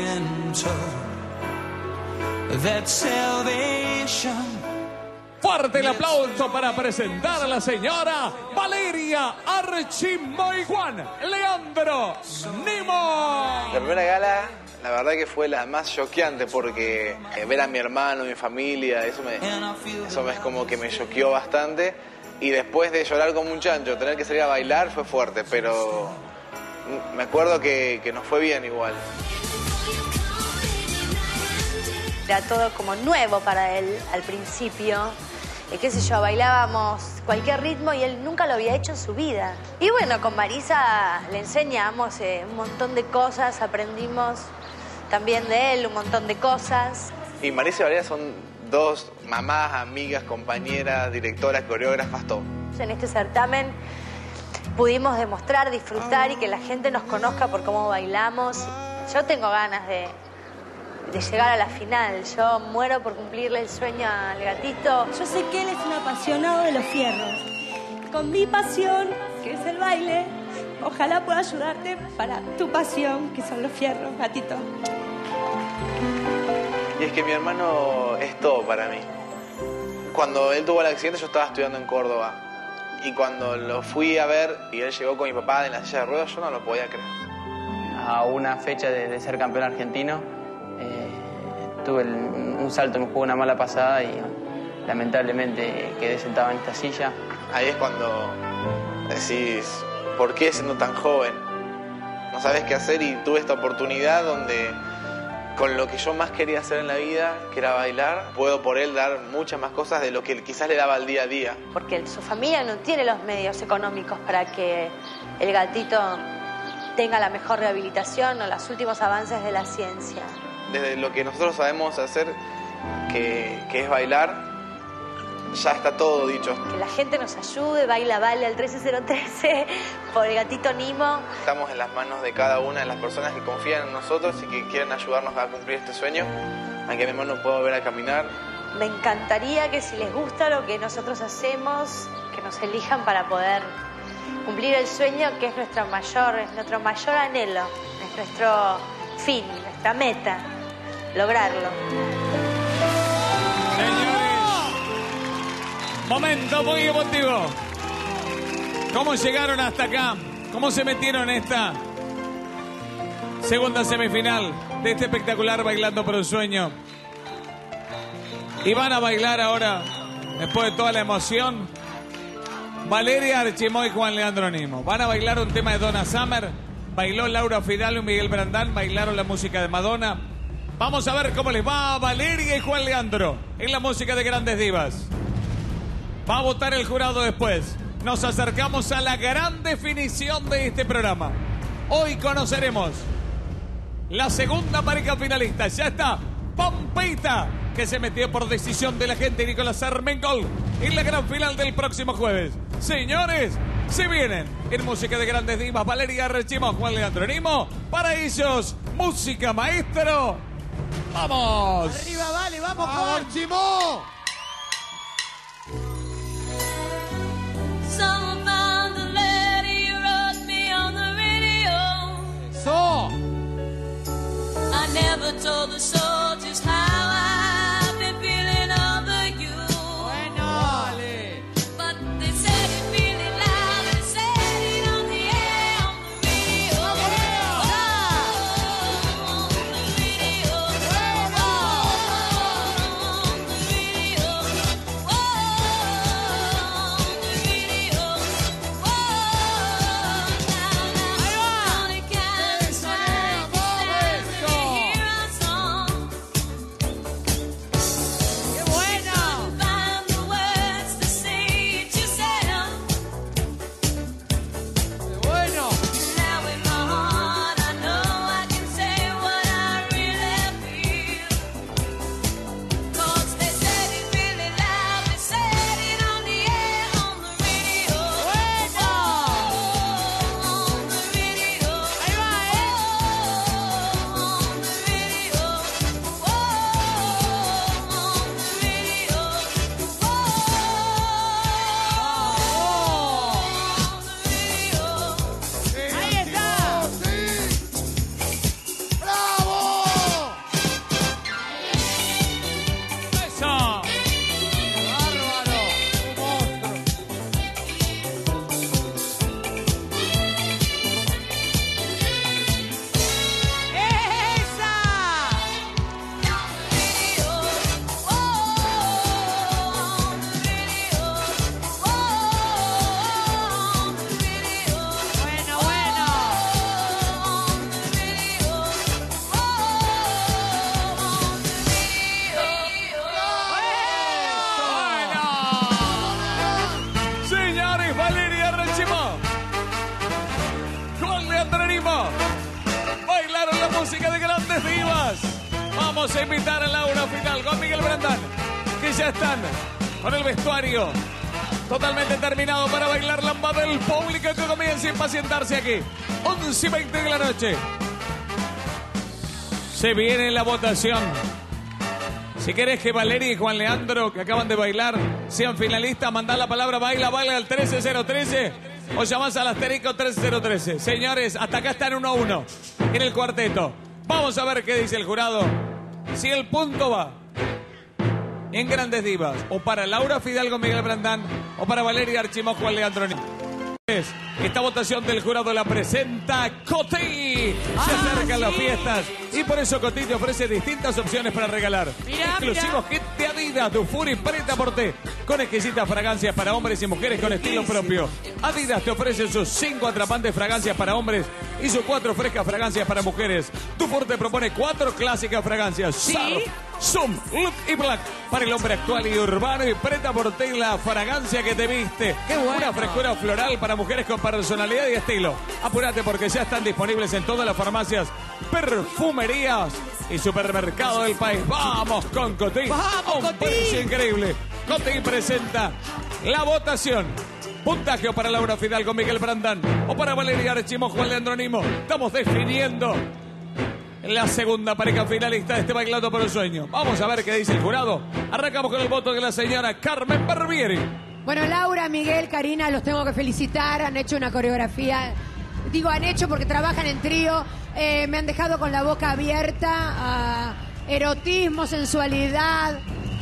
Fuerte el aplauso para presentar a la señora Valeria Archimó y Juan Leandro Nimo. La primera gala, la verdad que fue la más choqueante porque ver a mi hermano, mi familia, eso es como que me choqueó bastante. Y después de llorar como un chancho, tener que salir a bailar fue fuerte, pero me acuerdo que nos fue bien igual. Era todo como nuevo para él al principio. Qué sé yo, bailábamos cualquier ritmo y él nunca lo había hecho en su vida. Y bueno, con Marisa le enseñamos un montón de cosas, aprendimos también de él un montón de cosas. Y Marisa y Valeria son dos mamás, amigas, compañeras, directoras, coreógrafas, todo. En este certamen pudimos demostrar, disfrutar y que la gente nos conozca por cómo bailamos. Yo tengo ganas de llegar a la final. Yo muero por cumplirle el sueño al gatito. Yo sé que él es un apasionado de los fierros. Con mi pasión, que es el baile, ojalá pueda ayudarte para tu pasión, que son los fierros, gatito. Y es que mi hermano es todo para mí. Cuando él tuvo el accidente yo estaba estudiando en Córdoba. Y cuando lo fui a ver y él llegó con mi papá en la silla de ruedas, yo no lo podía creer. A una fecha de ser campeón argentino, tuve un salto, me jugó una mala pasada y lamentablemente quedé sentado en esta silla. Ahí es cuando decís, ¿por qué siendo tan joven? No sabes qué hacer y tuve esta oportunidad donde con lo que yo más quería hacer en la vida, que era bailar, puedo por él dar muchas más cosas de lo que quizás le daba al día a día. Porque su familia no tiene los medios económicos para que el gatito tenga la mejor rehabilitación o los últimos avances de la ciencia. Desde lo que nosotros sabemos hacer, que es bailar, ya está todo dicho. Que la gente nos ayude, baila al 13013 por el gatito Nimo. Estamos en las manos de cada una de las personas que confían en nosotros y que quieren ayudarnos a cumplir este sueño. Aunque mi hermano no pueda volver a caminar. Me encantaría que si les gusta lo que nosotros hacemos, que nos elijan para poder cumplir el sueño que es nuestro mayor anhelo, es nuestro fin, nuestra meta, lograrlo. Momento muy emotivo. ¿Cómo llegaron hasta acá? ¿Cómo se metieron en esta segunda semifinal de este espectacular Bailando por un Sueño? Y van a bailar ahora, después de toda la emoción, Valeria Archimó y Juan Leandro Nimo. Van a bailar un tema de Donna Summer. Bailó Laura Fidalgo y Miguel Brandán. Bailaron la música de Madonna. Vamos a ver cómo les va a Valeria y Juan Leandro en la música de Grandes Divas. Va a votar el jurado después. Nos acercamos a la gran definición de este programa. Hoy conoceremos la segunda pareja finalista. Ya está Pampita, que se metió por decisión de la gente, Nicolás Armengol, en la gran final del próximo jueves. Señores, se vienen en música de Grandes Divas Valeria Archimó, Juan Leandro Nimo. Para ellos, música maestro. ¡Vamos! Arriba, vale, vamos, Juan. Archimó. Archimó, Juan Leandro Nimo, bailaron la música de grandes divas. Vamos a invitar a Laura Fidalgo, a Miguel Brandán, que ya están con el vestuario totalmente terminado para bailar lambada del público que comienza a impacientarse aquí. 11:20 de la noche. Se viene la votación. Si querés que Valeria y Juan Leandro, que acaban de bailar, sean finalistas, mandá la palabra baila al 13013 o llamás al asterisco 13013. Señores, hasta acá están 1-1 en el cuarteto. Vamos a ver qué dice el jurado. Si el punto va en Grandes Divas, o para Laura Fidalgo, Miguel Brandán, o para Valeria Archimó, Juan Leandro Nimo. Esta votación del jurado la presenta Coty. Se acercan las fiestas y por eso Coty te ofrece distintas opciones para regalar. Exclusivos kit de Adidas, Dufour y Pret-a-Porter, con exquisitas fragancias para hombres y mujeres con estilo propio. Adidas te ofrece sus 5 atrapantes fragancias para hombres y sus 4 frescas fragancias para mujeres. Dufour te propone 4 clásicas fragancias. Surf, Zoom, Look y Black para el hombre actual y urbano, y Pret-a-Porter la fragancia que te viste. Una frescura floral para mujeres con personalidad y estilo. Apúrate porque ya están disponibles en todas las farmacias, perfumerías y supermercados del país. ¡Vamos con Coty! ¡Vamos, Coty! Un precio increíble. Coty presenta la votación. Puntaje para Laura Fidalgo, Miguel Brandán, o para Valeria Archimó, Juan Leandro Nimo. Estamos definiendo la segunda pareja finalista de este Bailando por el Sueño. Vamos a ver qué dice el jurado. Arrancamos con el voto de la señora Carmen Barbieri. Bueno, Laura, Miguel, Karina, los tengo que felicitar. Han hecho una coreografía. Digo, han hecho porque trabajan en trío. Me han dejado con la boca abierta. Erotismo, sensualidad.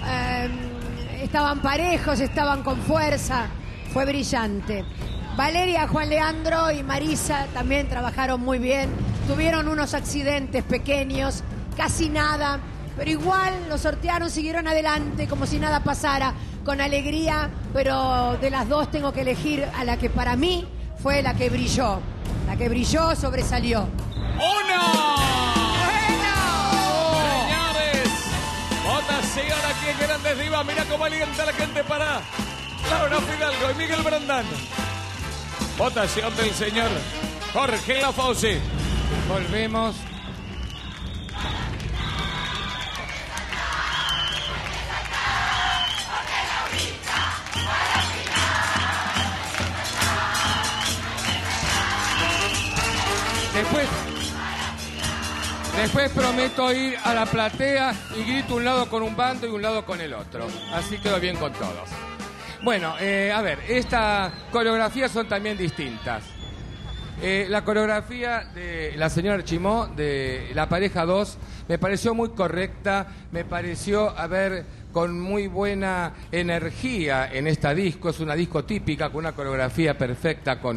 Estaban parejos, estaban con fuerza. Fue brillante. Valeria, Juan Leandro y Marisa también trabajaron muy bien. Tuvieron unos accidentes pequeños, casi nada. Pero igual lo sortearon, siguieron adelante como si nada pasara, con alegría. Pero de las dos tengo que elegir a la que para mí fue la que brilló. La que brilló, sobresalió. ¡Uno! Señores, votación aquí en Grandes Divas. Mira cómo alienta la gente para Laura Fidalgo y Miguel Brandán. Votación del señor Jorge Lafauci. Volvemos. Después prometo ir a la platea y grito un lado con un bando y un lado con el otro. Así quedo bien con todos. Bueno, a ver, estas coreografías son también distintas. La coreografía de la señora Archimó, de la pareja 2, me pareció muy correcta, me pareció, con muy buena energía en esta disco. Es una disco típica, con una coreografía perfecta, con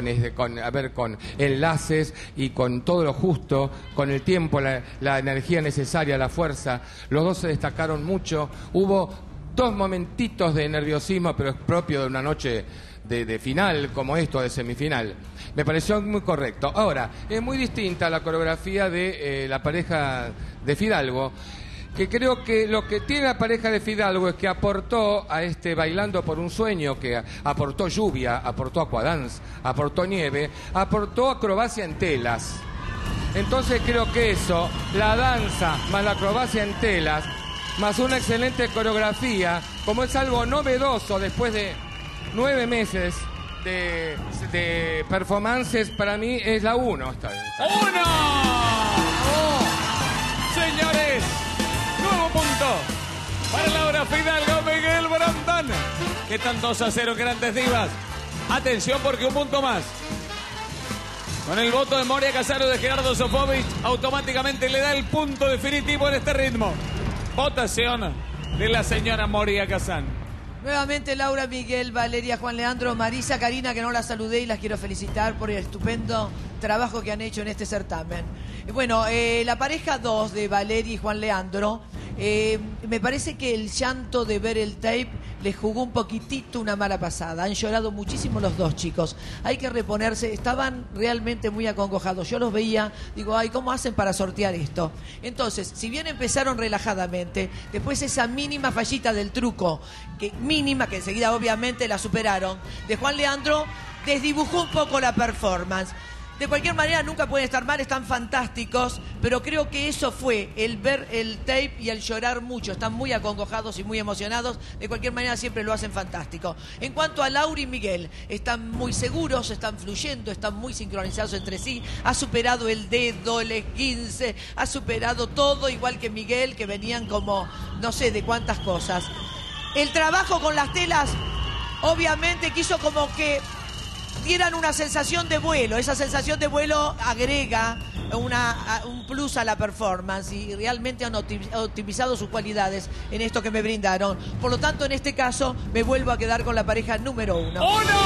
enlaces y con todo lo justo, con el tiempo, la energía necesaria, la fuerza. Los dos se destacaron mucho. Hubo 2 momentitos de nerviosismo, pero es propio de una noche de final como esto, de semifinal. Me pareció muy correcto. Ahora, es muy distinta la coreografía de la pareja de Fidalgo, que creo que lo que tiene la pareja de Fidalgo es que aportó a este Bailando por un Sueño, que aportó lluvia, aportó aquadance, aportó nieve, aportó acrobacia en telas. Entonces creo que eso, la danza más la acrobacia en telas, más una excelente coreografía, como es algo novedoso después de 9 meses de performances, para mí es la 1. ¡Uno! Señores, nuevo punto para Laura Fidalgo, Miguel Brandán. Que están 2-0 Grandes Divas. Atención porque un punto más. Con el voto de Moria Casaro, de Gerardo Sofovich, automáticamente le da el punto definitivo en este ritmo. Votación de la señora Moria Casán. Nuevamente Laura, Miguel, Valeria, Juan Leandro, Marisa, Karina, que no las saludé y las quiero felicitar por el estupendo trabajo que han hecho en este certamen. Bueno, la pareja 2 de Valeria y Juan Leandro, me parece que el llanto de ver el tape les jugó un poquitito una mala pasada. Han llorado muchísimo los dos chicos. Hay que reponerse. Estaban realmente muy acongojados. Yo los veía, digo, ay, ¿cómo hacen para sortear esto? Entonces, si bien empezaron relajadamente, después esa mínima fallita del truco, que enseguida obviamente la superaron, de Juan Leandro, desdibujó un poco la performance. De cualquier manera, nunca pueden estar mal, están fantásticos, pero creo que eso fue el ver el tape y el llorar mucho. Están muy acongojados y muy emocionados. De cualquier manera, siempre lo hacen fantástico. En cuanto a Laura y Miguel, están muy seguros, están fluyendo, están muy sincronizados entre sí. Ha superado el dedo, el esguince, ha superado todo, igual que Miguel, que venían como no sé de cuántas cosas. El trabajo con las telas, obviamente, quiso como que dieran una sensación de vuelo. Esa sensación de vuelo agrega un plus a la performance y realmente han optimizado sus cualidades en esto que me brindaron. Por lo tanto, en este caso, me vuelvo a quedar con la pareja número 1. ¡Uno!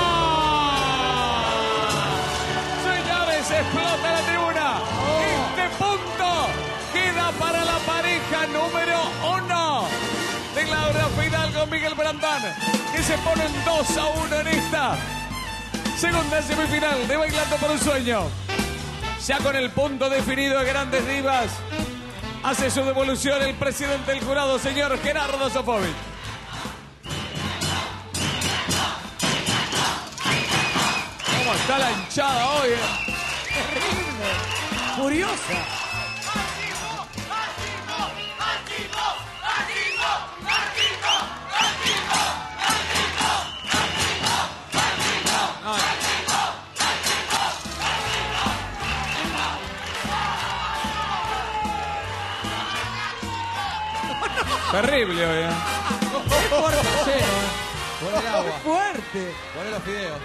Señores, explota la tribuna. Este punto queda para la pareja número 1 de Laura Fidalgo, Miguel Brandán, que se ponen 2-1 en esta segunda semifinal de Bailando por un Sueño. Ya con el punto definido de Grandes Divas, hace su devolución el presidente del jurado, señor Gerardo Sofovich. ¿Cómo está la hinchada hoy? Terrible. Furiosa. Terrible hoy, Pon el agua. Fuerte. Pon los fideos.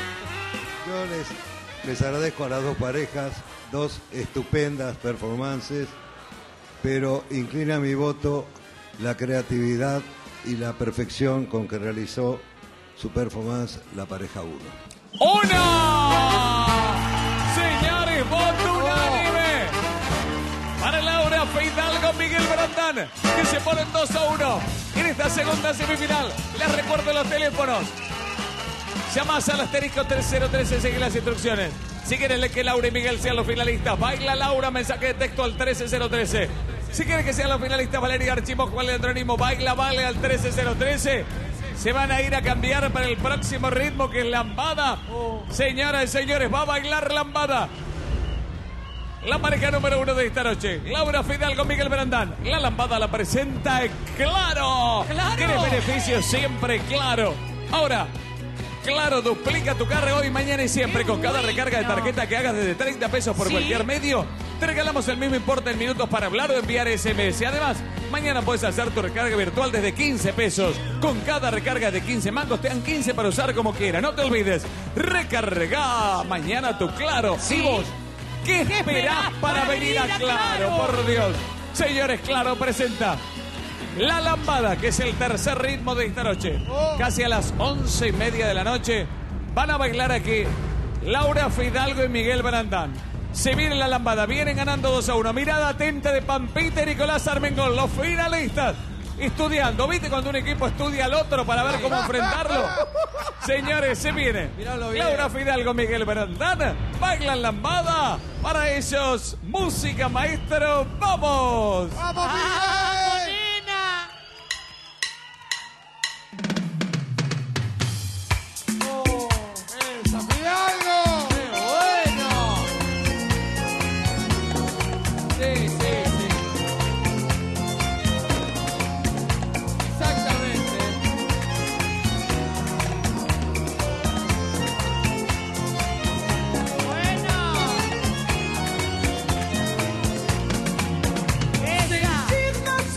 Yo les agradezco a las dos parejas, dos estupendas performances, pero inclina mi voto la creatividad y la perfección con que realizó su performance la pareja 1. ¡Una! Señores, voto unánime para Laura Fidalgo, Miguel Brandán, que se ponen 2-1 en esta segunda semifinal. Les recuerdo los teléfonos. Llamás al asterisco 3013, seguí las instrucciones. Si quieres que Laura y Miguel sean los finalistas, baila Laura, mensaje de texto al 13013. Si quieres que sean los finalistas Valeria Archimó, Juan Leandro Nimo, baila Vale al 13013. Se van a ir a cambiar para el próximo ritmo, que es lambada. Señoras y señores, va a bailar lambada. La pareja número 1 de esta noche, Laura Fidalgo, Miguel Brandán. La lambada la presenta Claro. ¿Quieres beneficios? Siempre Claro. Ahora, Claro duplica tu carga hoy, mañana y siempre. Con cada recarga de tarjeta que hagas desde 30 pesos por cualquier medio, te regalamos el mismo importe en minutos para hablar o enviar SMS. Además, mañana puedes hacer tu recarga virtual desde 15 pesos. Con cada recarga de 15 mangos te dan 15 para usar como quieras. No te olvides, recarga mañana tu Claro. ¿Y vos qué esperás para venir a Claro? Por Dios. Señores, Claro presenta La Lambada, que es el tercer ritmo de esta noche. Casi a las 11:30 de la noche van a bailar aquí Laura Fidalgo y Miguel Brandán. Se viene La Lambada, vienen ganando 2-1. Mirada atenta de Pampita y Nicolás Armengol, los finalistas. Estudiando, ¿viste cuando un equipo estudia al otro para ver cómo enfrentarlo? Señores, se viene Laura Fidalgo, Miguel Brandán, bailan lambada. Para ellos, música, maestro, ¡vamos! ¡Vamos, Miguel! ¡Esa, Fidalgo! ¡Qué bueno! Sí, sí, sí. Exactamente. Decirnos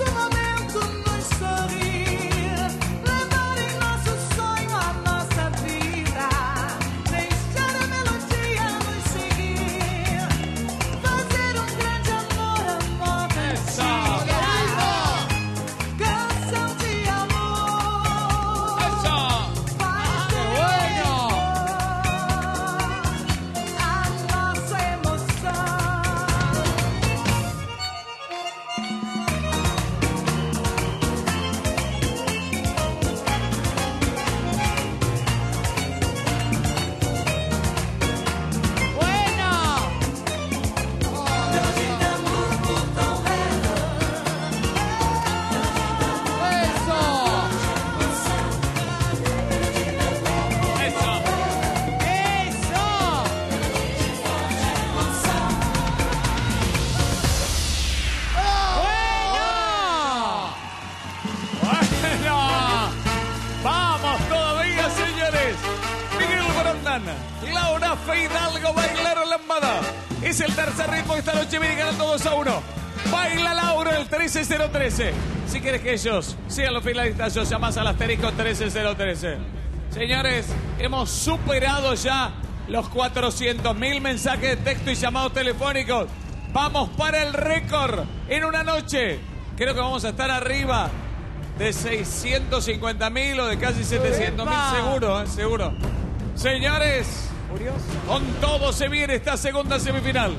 Laura Fidalgo, bailar lambada. Es el tercer ritmo que esta noche viene ganando 2-1. Baila Laura el 13013. Si quieres que ellos sean los finalistas, yo llamás al asterisco 13013. Señores, hemos superado ya los 400.000 mensajes de texto y llamados telefónicos. Vamos para el récord en una noche. Creo que vamos a estar arriba de 650.000 o de casi 700.000 seguro, seguro. Señores, con todo se viene esta segunda semifinal.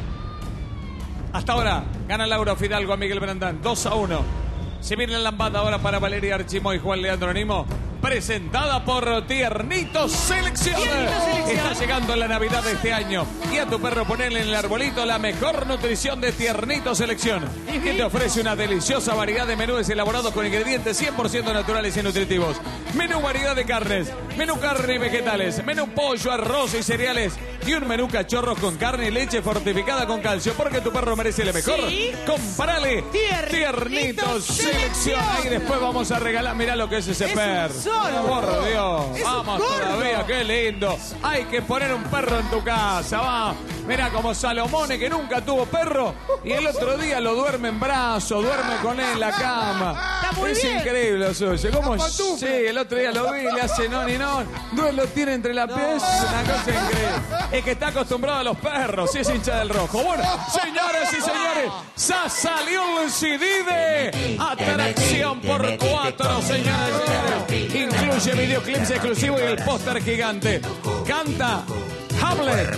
Hasta ahora gana Laura Fidalgo a Miguel Brandán 2-1. Se viene la lambada ahora para Valeria Archimó y Juan Leandro Nimo. Presentada por Tiernito Selección. Está llegando la Navidad de este año. Y a tu perro ponele en el arbolito la mejor nutrición de Tiernito Selección, que te ofrece una deliciosa variedad de menús elaborados con ingredientes 100% naturales y nutritivos. Menú variedad de carnes, menú carne y vegetales, menú pollo, arroz y cereales y un menú cachorros con carne y leche fortificada con calcio. Porque tu perro merece lo mejor. Sí. Comprale Tiernito Selección. Y después vamos a regalar, mirá lo que es ese perro. Por Dios, vamos todavía, qué lindo. Hay que poner un perro en tu casa, va. Mira como Salomone, que nunca tuvo perro, y el otro día lo duerme en brazos, duerme con él en la cama. Es increíble lo suyo. ¿Cómo? Sí, el otro día lo vi, le hace no ni no. Lo tiene entre la pies, una cosa increíble. Es que está acostumbrado a los perros, sí es hincha del rojo. Bueno, señoras y señores, ya salió el CD de Atracción por 4, señoras y señores. Incluye videoclips exclusivos y el póster gigante. Canta Hamlet.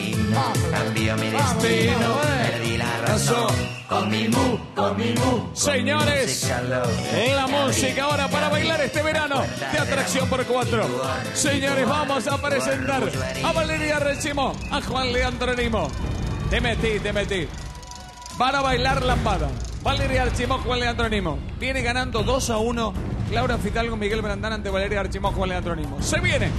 Cambio mi destino, perdí la razón. Con mi mu. Señores, la música ahora para bailar este verano de Atracción por 4. Señores, vamos a presentar a Valeria Archimó, a Juan Leandro Nimo. Te metí. Para bailar lambada. Valeria Archimó, Juan Leandro Nimo. Viene ganando 2-1. Laura Fidalgo, Miguel Brandán ante Valeria Archimó, Juan Leandro Nimo. Se viene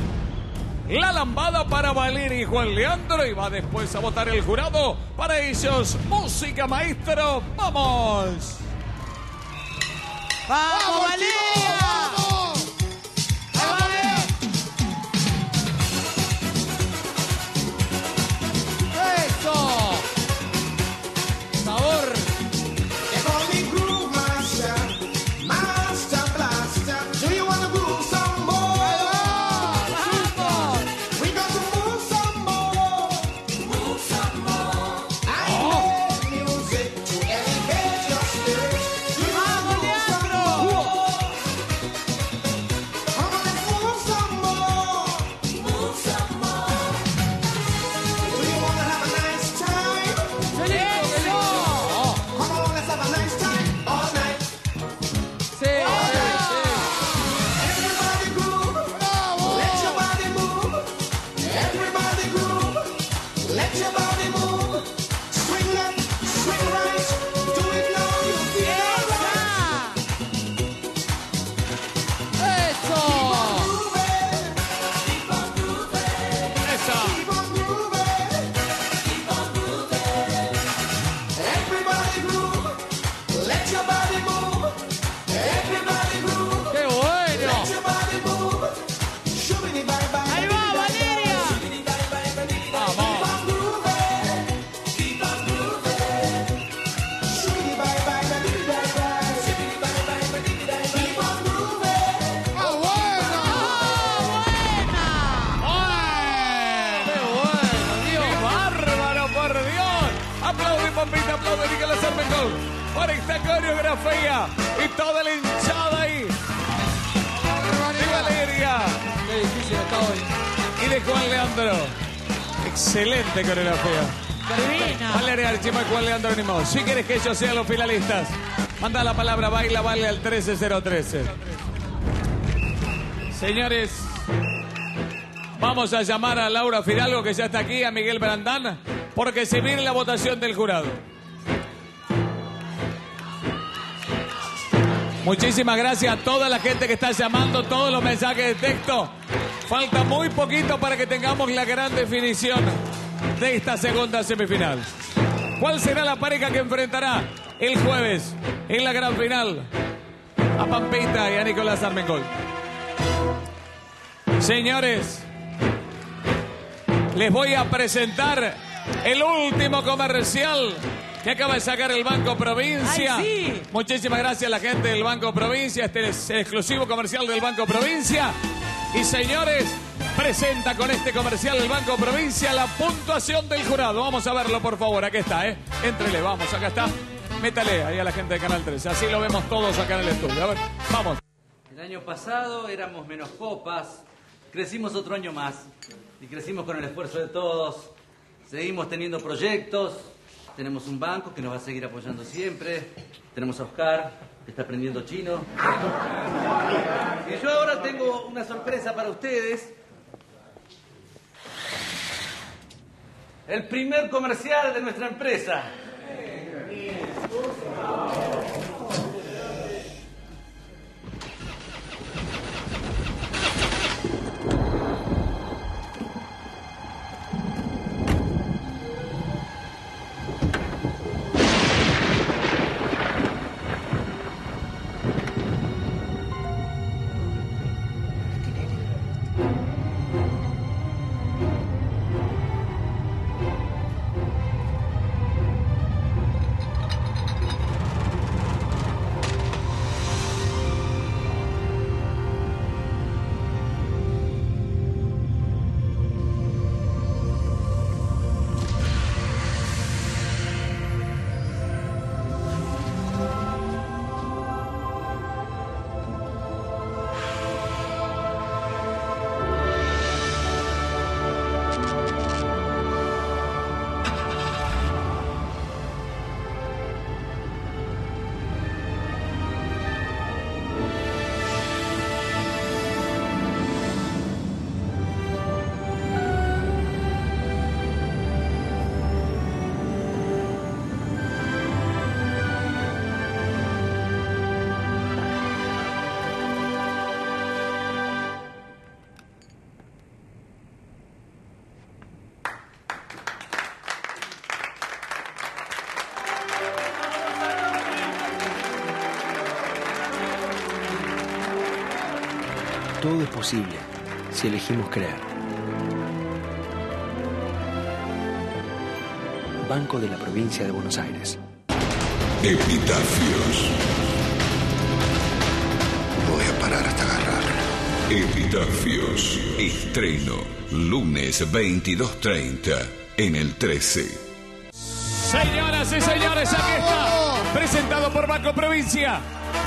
la lambada para Valeria y Juan Leandro, y va después a votar el jurado. Para ellos, música, maestro. ¡Vamos! ¡Vamos, Valeria! ¡Vamos! ¡Eso! ¡Sabor! Por esta coreografía y toda la hinchada ahí de Valeria. Qué difícil está hoy. Y de Juan Leandro. Excelente coreografía. Divina. Valeria Archimó y Juan Leandro Nimo. Si quieres que ellos sean los finalistas, manda la palabra baila, vale al 13013. Señores, vamos a llamar a Laura Fidalgo, que ya está aquí, a Miguel Brandán, porque se viene la votación del jurado. Muchísimas gracias a toda la gente que está llamando, todos los mensajes de texto. Falta muy poquito para que tengamos la gran definición de esta segunda semifinal. ¿Cuál será la pareja que enfrentará el jueves en la gran final a Pampita y a Nicolás Armengol? Señores, Les voy a presentar el último comercial que acaba de sacar el Banco Provincia. ¡Ay, sí! Muchísimas gracias a la gente del Banco Provincia. Este es el exclusivo comercial del Banco Provincia. Y señores, presenta con este comercial el Banco Provincia la puntuación del jurado. Vamos a verlo, por favor. Aquí está, ¿eh? Éntrele, vamos, acá está. Métale ahí a la gente de Canal 13. Así lo vemos todos acá en el estudio. A ver, vamos. El año pasado éramos menos copas. Crecimos otro año más. Y crecimos con el esfuerzo de todos. Seguimos teniendo proyectos. Tenemos un banco que nos va a seguir apoyando siempre. Tenemos a Oscar, que está aprendiendo chino. Y yo ahora tengo una sorpresa para ustedes. El primer comercial de nuestra empresa. Todo es posible si elegimos creer. Banco de la Provincia de Buenos Aires. Epitafios. Voy a parar hasta agarrar. Epitafios. Estreno. Lunes 22:30 en el 13. Señoras y señores, aquí está. Presentado por Banco Provincia.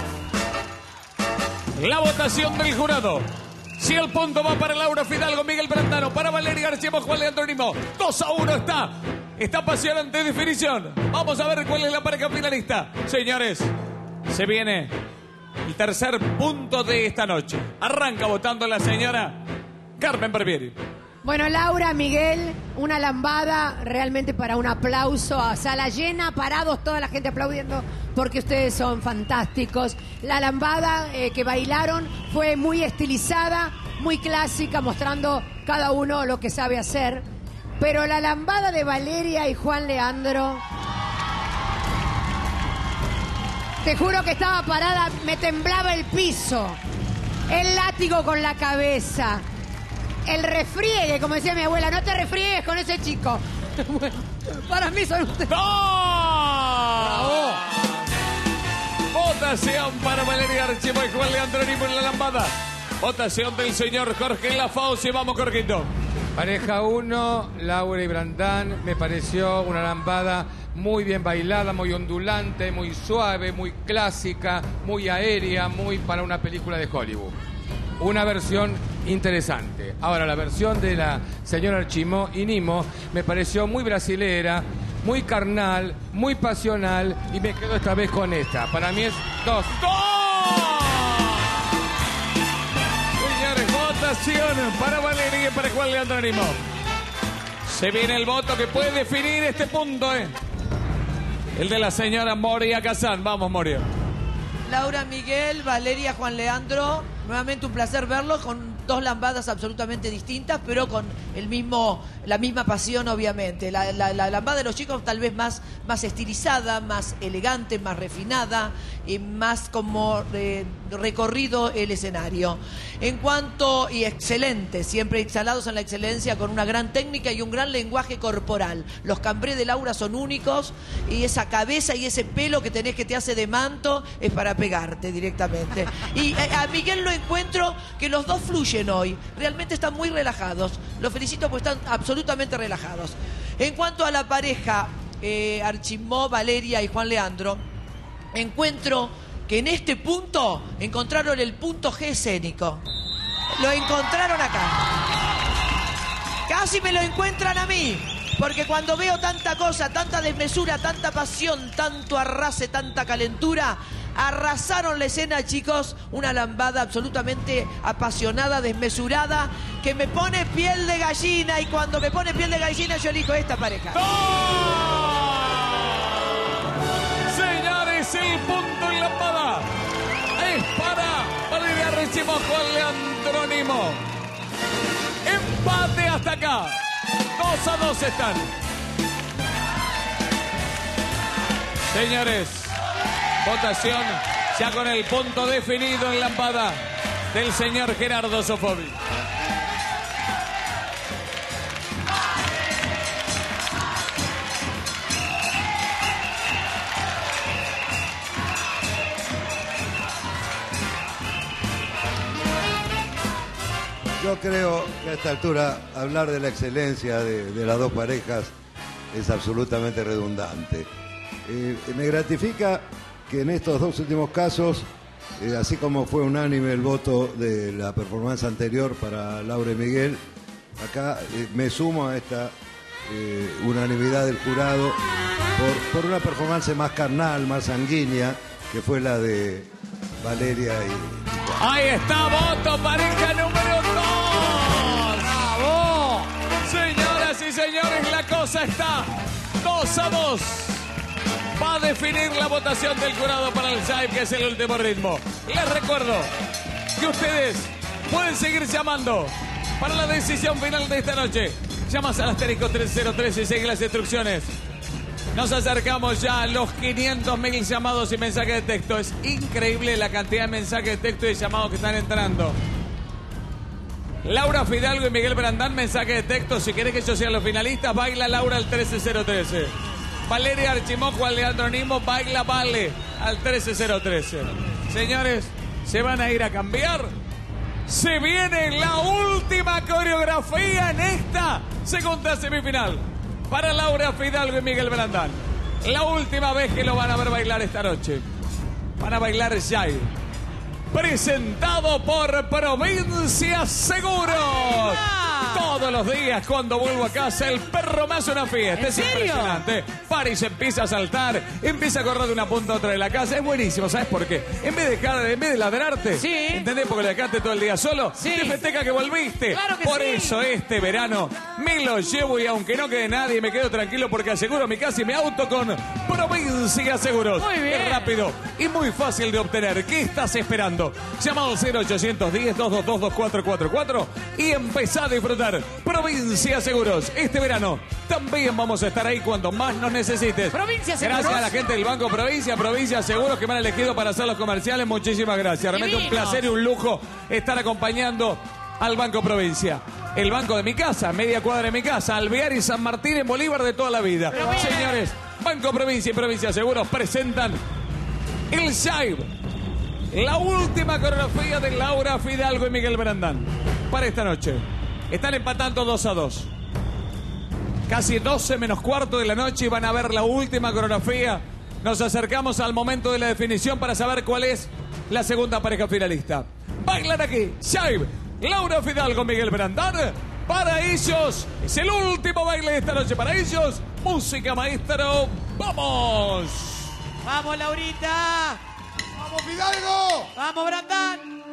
La votación del jurado. Si el punto va para Laura Fidalgo, Miguel Brandano, para Valeria García, Juan Leandro Nimo. 2-1 está. Está apasionante definición. Vamos a ver cuál es la pareja finalista. Señores, se viene el tercer punto de esta noche. Arranca votando la señora Carmen Barbieri. Bueno, Laura, Miguel, una lambada realmente para un aplauso a sala llena, parados, toda la gente aplaudiendo porque ustedes son fantásticos. La lambada que bailaron fue muy estilizada, muy clásica, mostrando cada uno lo que sabe hacer. Pero la lambada de Valeria y Juan Leandro, te juro que estaba parada, me temblaba el piso, el látigo con la cabeza. El refriegue, como decía mi abuela, no te refriegues con ese chico. Bueno, para mí son ustedes. ¡No! Votación para Valeria Archivo y Juan Leandro Nimo en la lambada. Votación del señor Jorge Lafauci. Vamos, Jorgito. Pareja 1, Laura y Brandán. Me pareció una lambada muy bien bailada, muy ondulante, muy suave, muy clásica, muy aérea, muy para una película de Hollywood. Una versión interesante. Ahora, la versión de la señora Archimó y Nimo me pareció muy brasilera, muy carnal, muy pasional, y me quedo esta vez con esta. Para mí es 2. Señores, votación para Valeria y para Juan Leandro Nimo. Se viene el voto que puede definir este punto, ¿eh? El de la señora Moria Kazán. Vamos, Moria. Laura, Miguel, Valeria, Juan Leandro. Nuevamente un placer verlos con dos lambadas absolutamente distintas, pero con la misma pasión, obviamente. La lambada de los chicos tal vez más estilizada, más elegante, más refinada, y más como recorrido el escenario. Y excelente, siempre instalados en la excelencia, con una gran técnica y un gran lenguaje corporal. Los cambrés de Laura son únicos, y esa cabeza y ese pelo que tenés que te hace de manto es para pegarte directamente. Y a Miguel lo encuentro que los dos fluyen hoy, realmente están muy relajados. Los felicito porque están absolutamente relajados. En cuanto a la pareja Archimó, Valeria y Juan Leandro, encuentro que en este punto encontraron el punto G escénico. Lo encontraron acá. Casi me lo encuentran a mí, porque cuando veo tanta cosa, tanta desmesura, tanta pasión, tanto arrase, tanta calentura, arrasaron la escena, chicos. Una lambada absolutamente apasionada, desmesurada, que me pone piel de gallina. Y cuando me pone piel de gallina, yo elijo esta pareja. Señores, el punto en lambada es para Valeria Archimó, Juan Leandro Nimo. Empate hasta acá. 2-2 están. Señores, votación ya con el punto definido en lambada del señor Gerardo Sofovich. Yo creo que a esta altura hablar de la excelencia de las dos parejas es absolutamente redundante. Me gratifica que en estos dos últimos casos, así como fue unánime el voto de la performance anterior para Laura y Miguel, acá me sumo a esta unanimidad del jurado por una performance más carnal, más sanguínea, que fue la de Valeria y... Ahí está, voto pareja número 2. ¡Bravo! Señoras y señores, la cosa está 2-2. Va a definir la votación del jurado para el Jive, que es el último ritmo. Les recuerdo que ustedes pueden seguir llamando para la decisión final de esta noche. Llamas al asterisco 303 y sigue las instrucciones. Nos acercamos ya a los 500.000 llamados y mensajes de texto. Es increíble la cantidad de mensajes de texto y llamados que están entrando. Laura Fidalgo y Miguel Brandán, mensaje de texto. Si querés que ellos sean los finalistas, baila Laura al 13013. Valeria Archimó, Juan Leandro Nimo, baila Vale al 13013. Señores, se van a ir a cambiar. Se viene la última coreografía en esta segunda semifinal para Laura Fidalgo y Miguel Brandán. La última vez que lo van a ver bailar esta noche. Van a bailar Jive, presentado por Provincia Seguros. Todos los días cuando vuelvo a casa el perro me hace una fiesta. Es impresionante. Paris empieza a saltar, empieza a correr de una punta a otra de la casa. Es buenísimo, ¿sabes por qué? En vez de ladrarte, ¿entendés? Porque le dejaste todo el día solo, te festeja que volviste. Claro que por sí. eso este verano me lo llevo y aunque no quede nadie me quedo tranquilo porque aseguro mi casa y mi auto con Provincia Seguros. Muy bien. Es rápido y muy fácil de obtener. ¿Qué estás esperando? Llama al 0810-222-2444 y empezá a disfrutar. Provincia Seguros. Este verano también vamos a estar ahí cuando más nos necesites. Provincia Seguros. Gracias a la gente del Banco Provincia Seguros que me han elegido para hacer los comerciales. Muchísimas gracias. Realmente un placer y un lujo estar acompañando al Banco Provincia. El banco de mi casa, media cuadra de mi casa, Alvear y San Martín en Bolívar de toda la vida. Señores, Banco Provincia y Provincia Seguros presentan el Jive, la última coreografía de Laura Fidalgo y Miguel Brandán para esta noche. Están empatando 2-2. Casi 12 menos cuarto de la noche y van a ver la última coreografía. Nos acercamos al momento de la definición para saber cuál es la segunda pareja finalista. Bailan aquí, Jive, Laura Fidalgo, Miguel Brandán. Para ellos, es el último baile de esta noche. Para ellos, música, maestro. ¡Vamos! ¡Vamos, Laurita! ¡Vamos, Fidalgo! ¡Vamos, Brandán!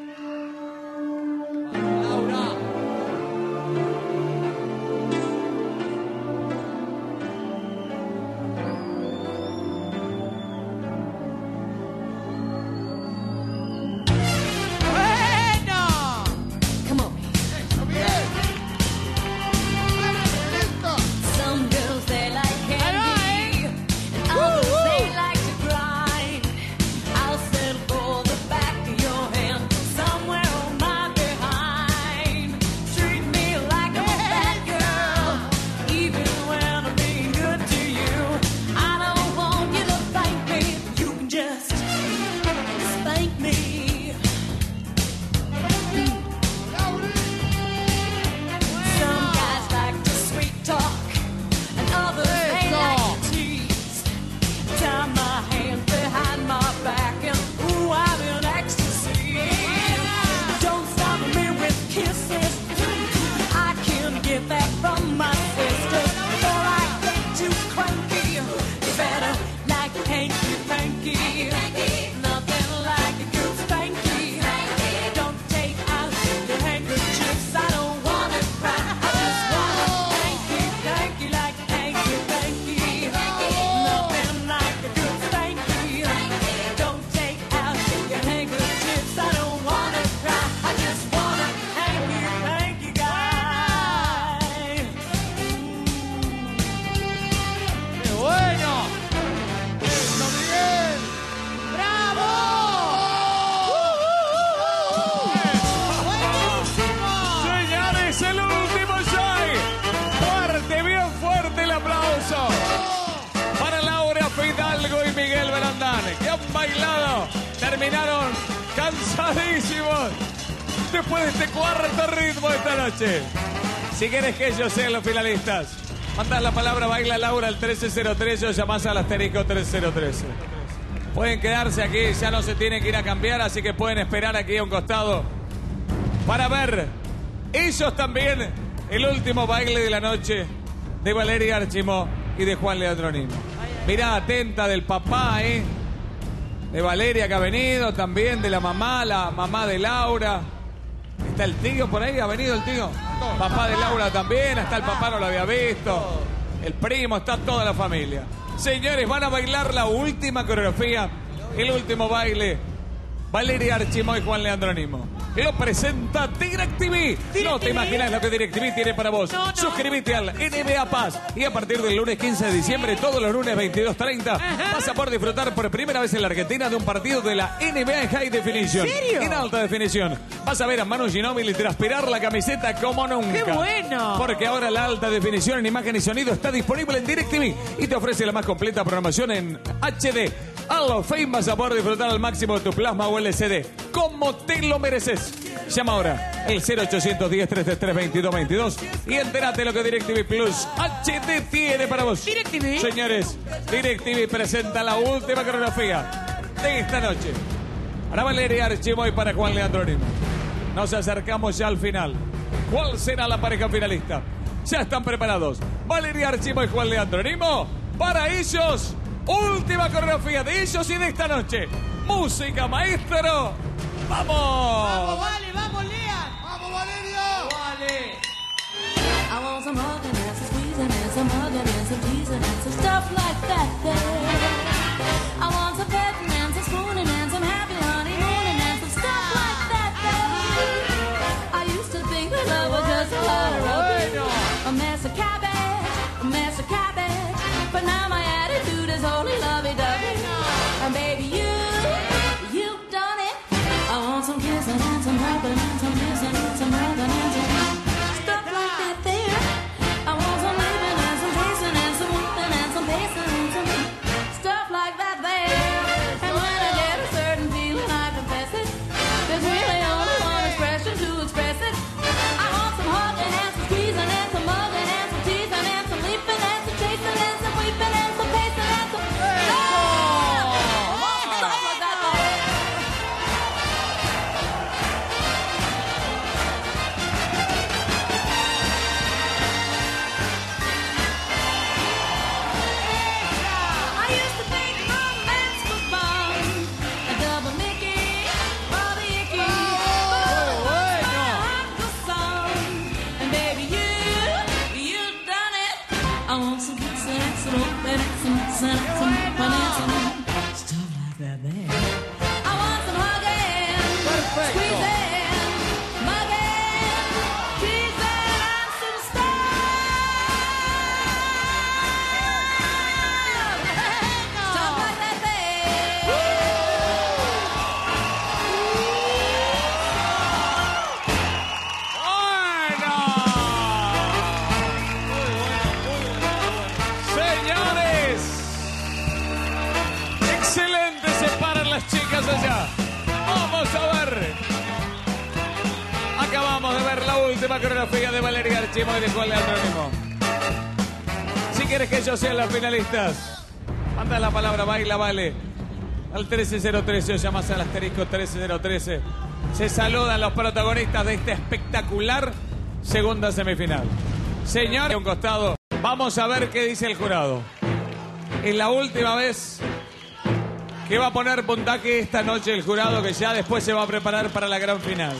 bailado, terminaron cansadísimos después de este cuarto ritmo de esta noche. Si querés que ellos sean los finalistas, mandás la palabra Baila Laura al 1303 o llamás al asterisco 3013. Pueden quedarse aquí, ya no se tienen que ir a cambiar, así que pueden esperar aquí a un costado para ver ellos también el último baile de la noche de Valeria Archimó y de Juan Leandro Nimo. Mirá atenta del papá, de Valeria que ha venido, también de la mamá de Laura. Está el tío por ahí, ha venido el tío. Papá de Laura también, hasta el papá no lo había visto. El primo, está toda la familia. Señores, van a bailar la última coreografía, el último baile. Valeria Archimó y Juan Leandro Nimo. Lo presenta DirecTV. No te imaginas lo que DirecTV tiene para vos. Suscríbete al NBA Pass y a partir del lunes 15 de diciembre, todos los lunes 22:30, vas a poder disfrutar por primera vez en la Argentina de un partido de la NBA en High Definition. ¿En serio? En alta definición. Vas a ver a Manu Ginóbili transpirar la camiseta como nunca. ¡Qué bueno! Porque ahora la alta definición en imagen y sonido está disponible en DirecTV y te ofrece la más completa programación en HD. A los Fame vas a poder disfrutar al máximo de tu plasma o LCD, como te lo mereces. Llama ahora el 0810-333-2222 y entérate lo que DirecTV Plus HD tiene para vos. ¿DirecTV? Señores, DirecTV presenta la última coreografía de esta noche. Para Valeria Archimó y para Juan Leandro Nimo. Nos acercamos ya al final. ¿Cuál será la pareja finalista? Ya están preparados. Valeria Archimó y Juan Leandro Nimo. Para ellos, última coreografía de ellos y de esta noche. Música, maestro. ¡Vamos! ¡Vamos, Vale! ¡Vamos, Lea! ¡Vamos, Valeria! ¡Vale! I want some hugging and some squeezing and some hugging and some teasing and some stuff like that there. I want some petting and some spooning and some happy honeymooning and some stuff like that there. I used to think that love was just a lot of rubbish, a mess of cabbage, but now my attitude is only lovey-dovey. And baby, you've done it. I want some kissing and some hugging and some kissing and some hugging and some stuff like that there. I want some living and some tasting and some moving and some pacing and some stuff like that there. And when I get a certain feeling, I confess it. There's really only one expression to express it. I want some hugging and some squeezing and some mugging and some teasing and some leaping and some chasing and some weeping and some pacing and some stuff like that there. I used to think romance was fun, a double Mickey, Bobby Icky, but my heart was song, and baby you've done it. I want some kissing and some open and some stuff like that there. I want some hugging, squeezing, mugging, teasing and some stuff like that there. Señores, excelente, se paran las chicas allá. Vamos a ver. Acabamos de ver la última coreografía de Valeria Archimó y de Juan Leandro Nimo. Si quieres que ellos sean las finalistas, manda la palabra Baila Vale al 13013 o llamas al asterisco 13013. Se saludan los protagonistas de esta espectacular segunda semifinal. Señor, a un costado, vamos a ver qué dice el jurado. Es la última vez que va a poner puntaje esta noche el jurado, que ya después se va a preparar para la gran final.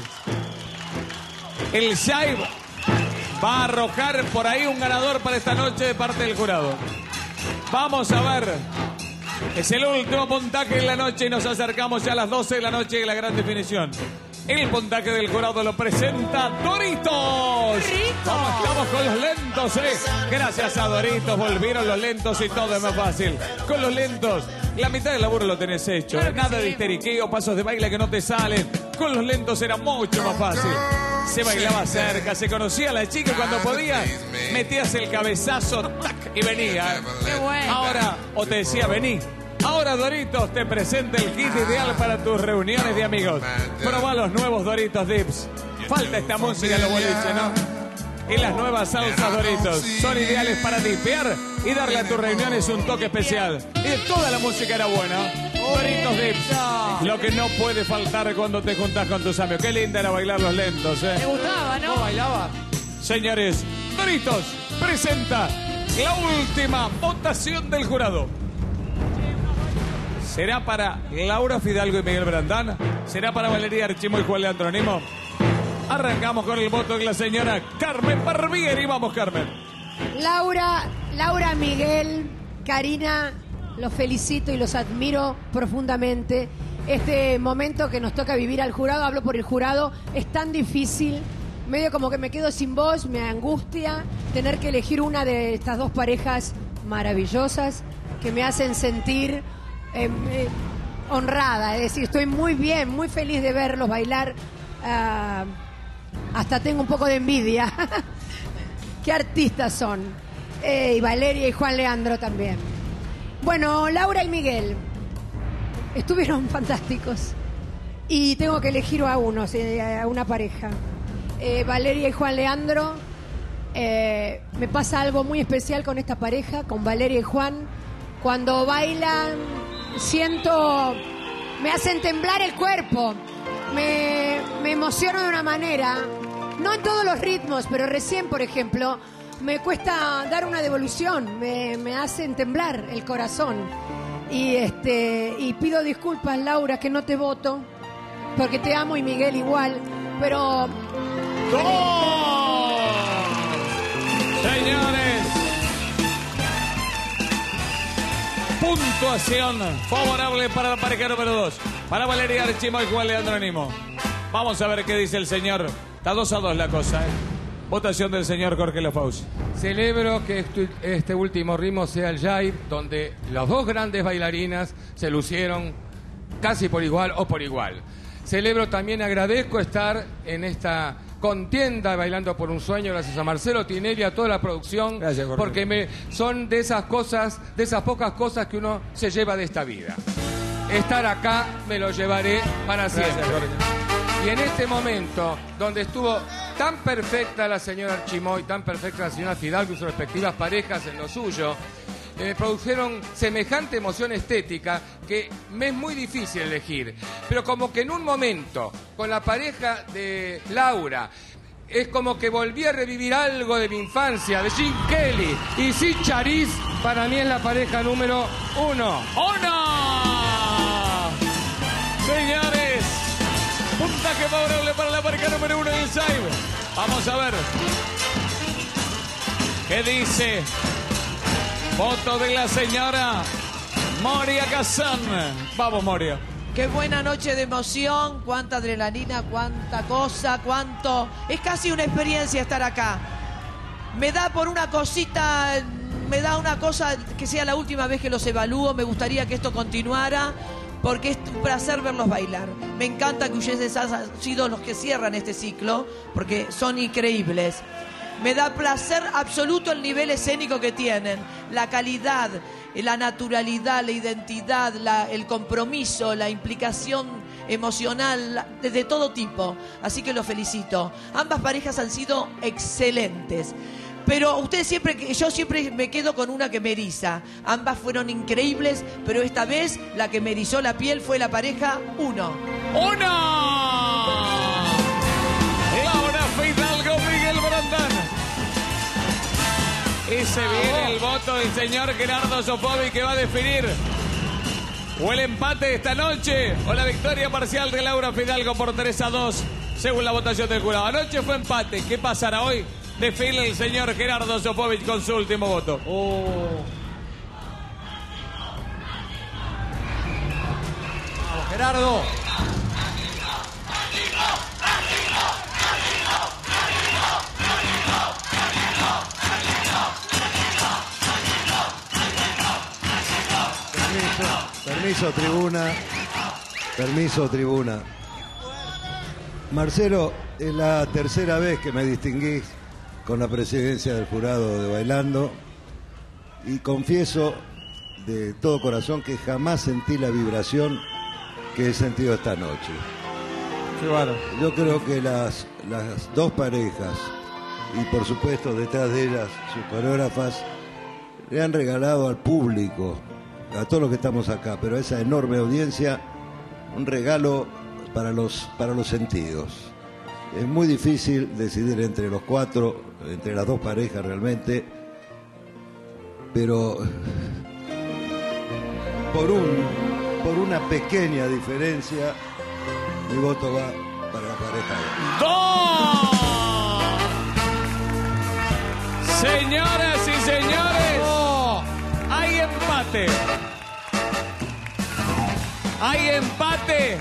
El Shai va a arrojar por ahí un ganador para esta noche de parte del jurado. Vamos a ver. Es el último puntaje en la noche y nos acercamos ya a las 12 de la noche de la gran definición. El puntaje del jurado lo presenta Doritos. Vamos con los lentos, Gracias a Doritos volvieron los lentos y todo es más fácil. Con los lentos, la mitad del laburo lo tenés hecho. Nada de histeriqueo, pasos de baile que no te salen. Con los lentos era mucho más fácil. Se bailaba cerca, se conocía a la chica cuando podía, metías el cabezazo, tac, y venía. Qué bueno. Ahora, o te decía vení, Ahora Doritos te presenta el kit ideal para tus reuniones de amigos. Probá los nuevos Doritos Dips. Falta esta música en los boliches, ¿no? Y las nuevas salsas Doritos son ideales para dipear y darle a tus reuniones un toque especial. Y toda la música era buena. Doritos Dips. Lo que no puede faltar cuando te juntás con tus amigos. Qué linda era bailar los lentos, ¿eh? Me gustaba, ¿no? ¿Cómo bailaba? Señores, Doritos presenta la última votación del jurado. ¿Será para Laura Fidalgo y Miguel Brandán? ¿Será para Valeria Archimo y Juan Leandro Nimo? Arrancamos con el voto de la señora Carmen Barbieri. Vamos, Carmen. Laura, Miguel, Karina, los felicito y los admiro profundamente. Este momento que nos toca vivir al jurado, hablo por el jurado, es tan difícil. Medio como que me quedo sin voz, me angustia tener que elegir una de estas dos parejas maravillosas que me hacen sentir honrada. Es decir, estoy muy bien, muy feliz de verlos bailar. Hasta tengo un poco de envidia. Qué artistas son. Y Valeria y Juan Leandro también. Bueno, Laura y Miguel estuvieron fantásticos. Y tengo que elegir a uno, a una pareja. Valeria y Juan Leandro. Me pasa algo muy especial con esta pareja, con Valeria y Juan. Cuando bailan, siento... me hacen temblar el cuerpo. Me emociono de una manera, no en todos los ritmos, pero recién, por ejemplo, me cuesta dar una devolución, me hacen temblar el corazón. Y pido disculpas, Laura, que no te voto, porque te amo y Miguel igual, pero... ¡Oh! Señores, puntuación favorable para la pareja número 2. Para Valeria Archimo y Juan Leandro Nimo. Vamos a ver qué dice el señor. Está 2-2 la cosa, ¿eh? Votación del señor Jorge Lofauci. Celebro que este último ritmo sea el jive, donde las dos grandes bailarinas se lucieron casi por igual o por igual. Celebro también, agradezco estar en esta contienda Bailando por un Sueño, gracias a Marcelo Tinelli, a toda la producción. Gracias, Jorge. Porque son de esas cosas, de esas pocas cosas que uno se lleva de esta vida. Estar acá me lo llevaré para siempre. Y en este momento, donde estuvo tan perfecta la señora Archimó y tan perfecta la señora Fidalgo y sus respectivas parejas en lo suyo, produjeron semejante emoción estética que me es muy difícil elegir. Pero como que en un momento, con la pareja de Laura, es como que volví a revivir algo de mi infancia, de Gene Kelly. Y sí, Charisse, para mí es la pareja número 1. ¡Ona! Señores, puntaje favorable para la pareja número 1 del Jive. Vamos a ver qué dice. Voto de la señora Moria Kazan. Vamos, Moria. Qué buena noche de emoción, cuánta adrenalina, cuánta cosa, cuánto... Es casi una experiencia estar acá. Me da por una cosita, me da una cosa que sea la última vez que los evalúo. Me gustaría que esto continuara, porque es un placer verlos bailar. Me encanta que ustedes hayan sido los que cierran este ciclo, porque son increíbles. Me da placer absoluto el nivel escénico que tienen, la calidad, la naturalidad, la identidad, el compromiso, la implicación emocional de todo tipo. Así que los felicito. Ambas parejas han sido excelentes. Pero yo siempre me quedo con una que me eriza. Ambas fueron increíbles, pero esta vez la que me erizó la piel fue la pareja 1. ¡Una! Laura Fidalgo, Miguel Brandán. Y se viene el voto del señor Gerardo Sofovich, que va a definir o el empate esta noche o la victoria parcial de Laura Fidalgo por 3-2, según la votación del jurado. Anoche fue empate. ¿Qué pasará hoy? Define el señor Gerardo Sofovich con su último voto. Vamos, Gerardo. Permiso, tribuna. Permiso, tribuna. Marcelo, es la tercera vez que me distinguís con la presidencia del jurado de Bailando y confieso de todo corazón que jamás sentí la vibración que he sentido esta noche. Qué bárbaro. Yo creo que las dos parejas, y por supuesto detrás de ellas sus coreógrafas, le han regalado al público, a todos los que estamos acá, pero a esa enorme audiencia, un regalo para los sentidos. Es muy difícil decidir entre los cuatro, entre las dos parejas realmente, pero por una pequeña diferencia, mi voto va para la pareja. ¡Dos! Señoras y señores, hay empate. Hay empate.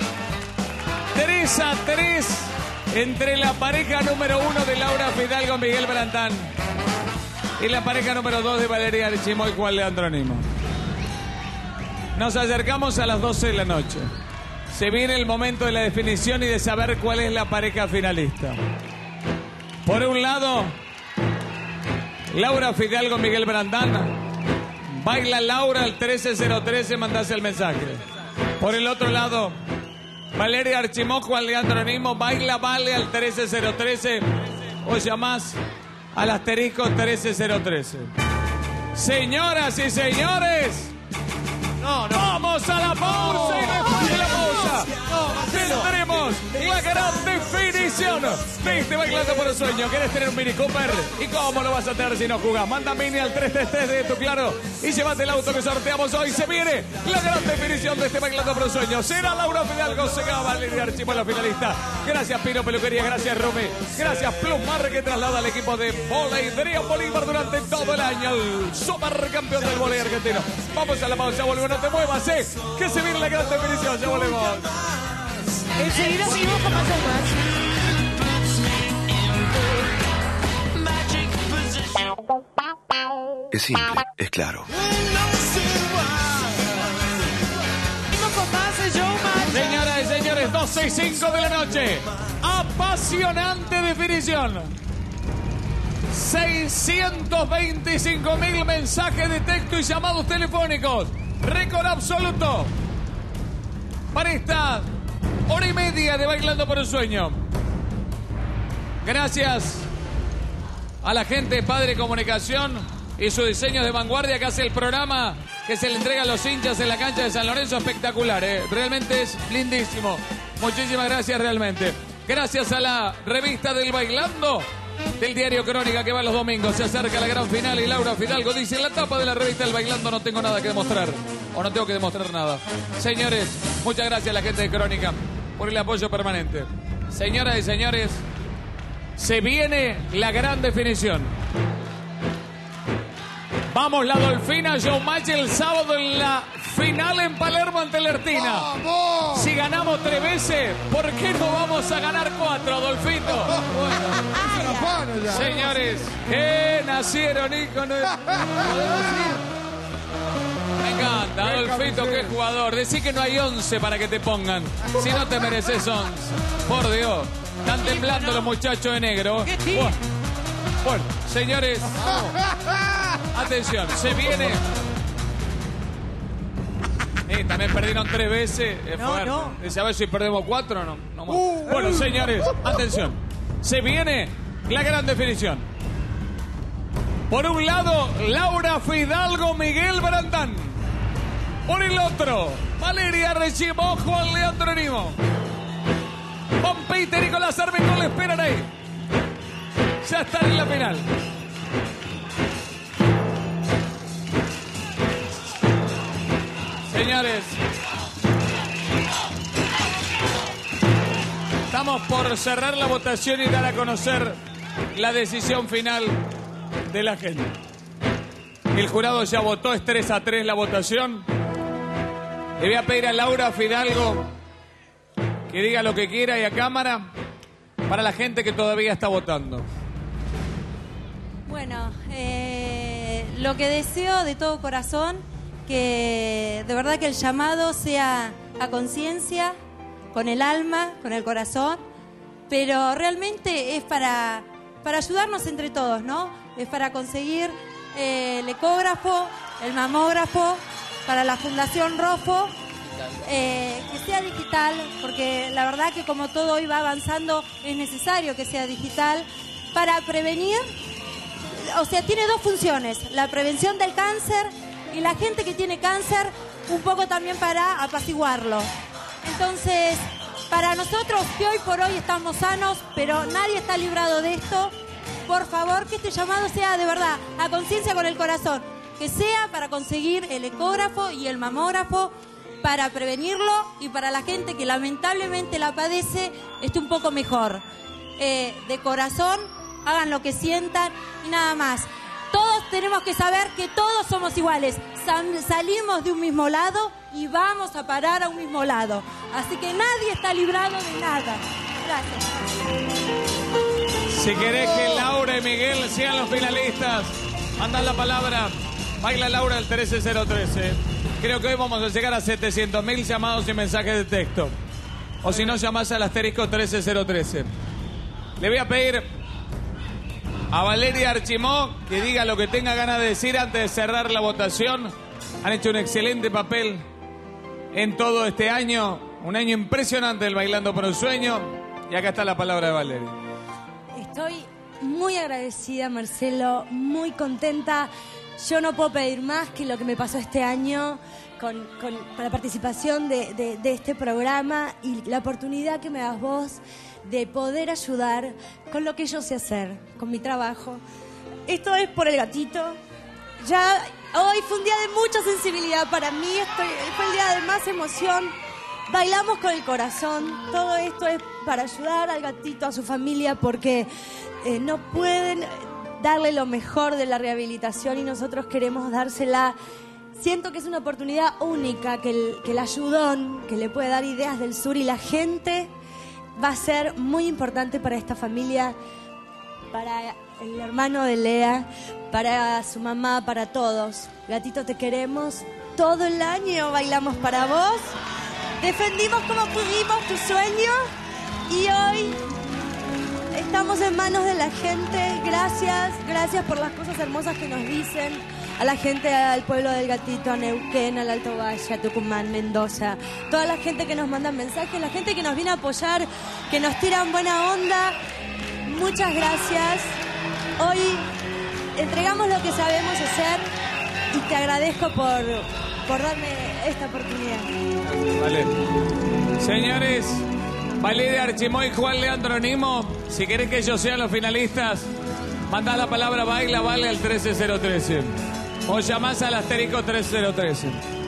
3-3 entre la pareja número 1 de Laura Fidalgo, Miguel Brandán, y la pareja número 2 de Valeria Archimoy, Juan Leandro Nimo. Nos acercamos a las 12 de la noche. Se viene el momento de la definición y de saber cuál es la pareja finalista. Por un lado, Laura Fidalgo, Miguel Brandán. Baila Laura al 13013, mandase el mensaje. Por el otro lado, Valeria Archimoy, Juan Leandro Nimo. Baila Vale al 13013 o llamás al asterisco 13013. Señoras y señores, vamos a la pausa y después de la pausa tendremos la gran definición de este Bailando por el Sueño. ¿Querés tener un Mini Cooper? ¿Y cómo lo vas a tener si no jugás? Manda Mini al 333 de tu Claro y llévate el auto que sorteamos hoy. Se viene la gran definición de este Bailando por el Sueño. Será Laura Fidalgo, será Valeria Archimoy la finalista. Gracias Pino Peluquería, gracias Rumi, gracias Plumar, que traslada al equipo de vóley Adrián Bolívar durante todo el año, el supercampeón del vóley argentino. Vamos a la pausa, volvemos, no te muevas, que se viene la gran definición, ya volvemos. Enseguida seguimos con más Es simple, es claro. Señoras y señores, 12 y 5 de la noche. Apasionante definición. 625.000 mensajes de texto y llamados telefónicos. Récord absoluto para esta hora y media de Bailando por el Sueño. Gracias a la gente de Padre Comunicación y su diseño de vanguardia que hace el programa que se le entrega a los hinchas en la cancha de San Lorenzo. Espectacular, realmente es lindísimo. Muchísimas gracias realmente. Gracias a la revista del Bailando del diario Crónica que va los domingos. Se acerca la gran final y Laura Fidalgo dice en la tapa de la revista del Bailando: no tengo nada que demostrar, o no tengo que demostrar nada. Señores, muchas gracias a la gente de Crónica por el apoyo permanente. Señoras y señores, se viene la gran definición. Vamos la Dolfina Showmatch el sábado en la final en Palermo ante la Ertina. ¡Vamos! Si ganamos 3 veces, ¿por qué no vamos a ganar 4, Dolfito? Bueno, señores, que nacieron íconos. Me encanta, Adolfito, qué jugador. Decí que no hay 11 para que te pongan. Si no te mereces 11. Por Dios. Están temblando los muchachos de negro. Bueno, señores, atención, se viene. También perdieron 3 veces. Es fuerte. Dice, a ver si perdemos 4 no. Bueno, señores, atención. Se viene la gran definición. Por un lado, Laura Fidalgo, Miguel Brandán. Por el otro, Valeria Archimoy, Juan Leandro Nimo. Pompey y Nicolás Armengol le esperan ahí. Ya están en la final. Señores, estamos por cerrar la votación y dar a conocer la decisión final de la gente. El jurado ya votó, es 3-3 la votación. Le voy a pedir a Laura Fidalgo que diga lo que quiera y a cámara para la gente que todavía está votando. Bueno, lo que deseo de todo corazón, que de verdad que el llamado sea a conciencia, con el alma, con el corazón, pero realmente es para ayudarnos entre todos, ¿no? Es para conseguir el ecógrafo, el mamógrafo para la Fundación Rofo, que sea digital, porque la verdad que como todo hoy va avanzando, es necesario que sea digital para prevenir. O sea, tiene dos funciones, la prevención del cáncer y la gente que tiene cáncer, un poco también para apaciguarlo. Entonces, para nosotros que hoy por hoy estamos sanos, pero nadie está librado de esto, por favor que este llamado sea de verdad a conciencia con el corazón, que sea para conseguir el ecógrafo y el mamógrafo, para prevenirlo y para la gente que lamentablemente la padece, esté un poco mejor. De corazón, hagan lo que sientan y nada más. Todos tenemos que saber que todos somos iguales. Salimos de un mismo lado y vamos a parar a un mismo lado. Así que nadie está librado de nada. Gracias. Si querés que Laura y Miguel sean los finalistas, mandan la palabra Baila Laura al 13013. Creo que hoy vamos a llegar a 700.000 llamados y mensajes de texto. O si no, llamás al asterisco 13013. Le voy a pedir a Valeria Archimó que diga lo que tenga ganas de decir antes de cerrar la votación. Han hecho un excelente papel en todo este año. Un año impresionante del Bailando por un Sueño. Y acá está la palabra de Valeria. Estoy muy agradecida, Marcelo, muy contenta. Yo no puedo pedir más que lo que me pasó este año con la participación de este programa y la oportunidad que me das vos de poder ayudar con lo que yo sé hacer, con mi trabajo. Esto es por el gatito. Ya hoy fue un día de mucha sensibilidad para mí, fue el día de más emoción. Bailamos con el corazón. Todo esto es para ayudar al gatito, a su familia, porque no pueden darle lo mejor de la rehabilitación y nosotros queremos dársela. Siento que es una oportunidad única, que el ayudón, que le puede dar ideas del sur y la gente va a ser muy importante para esta familia, para el hermano de Lea, para su mamá, para todos. Gatito, te queremos. Todo el año bailamos para vos. Defendimos como pudimos tu sueño y hoy estamos en manos de la gente. Gracias por las cosas hermosas que nos dicen. A la gente, al pueblo del Gatito, a Neuquén, al Alto Valle, a Tucumán, Mendoza. Toda la gente que nos manda mensajes, la gente que nos viene a apoyar, que nos tiran buena onda. Muchas gracias. Hoy entregamos lo que sabemos hacer y te agradezco por darme esta oportunidad. Vale. Señores, Valeria Archimó y Juan Leandro Nimo, si querés que ellos sean los finalistas, mandá la palabra Baila Vale al 13013. O llamás al asterisco 3013.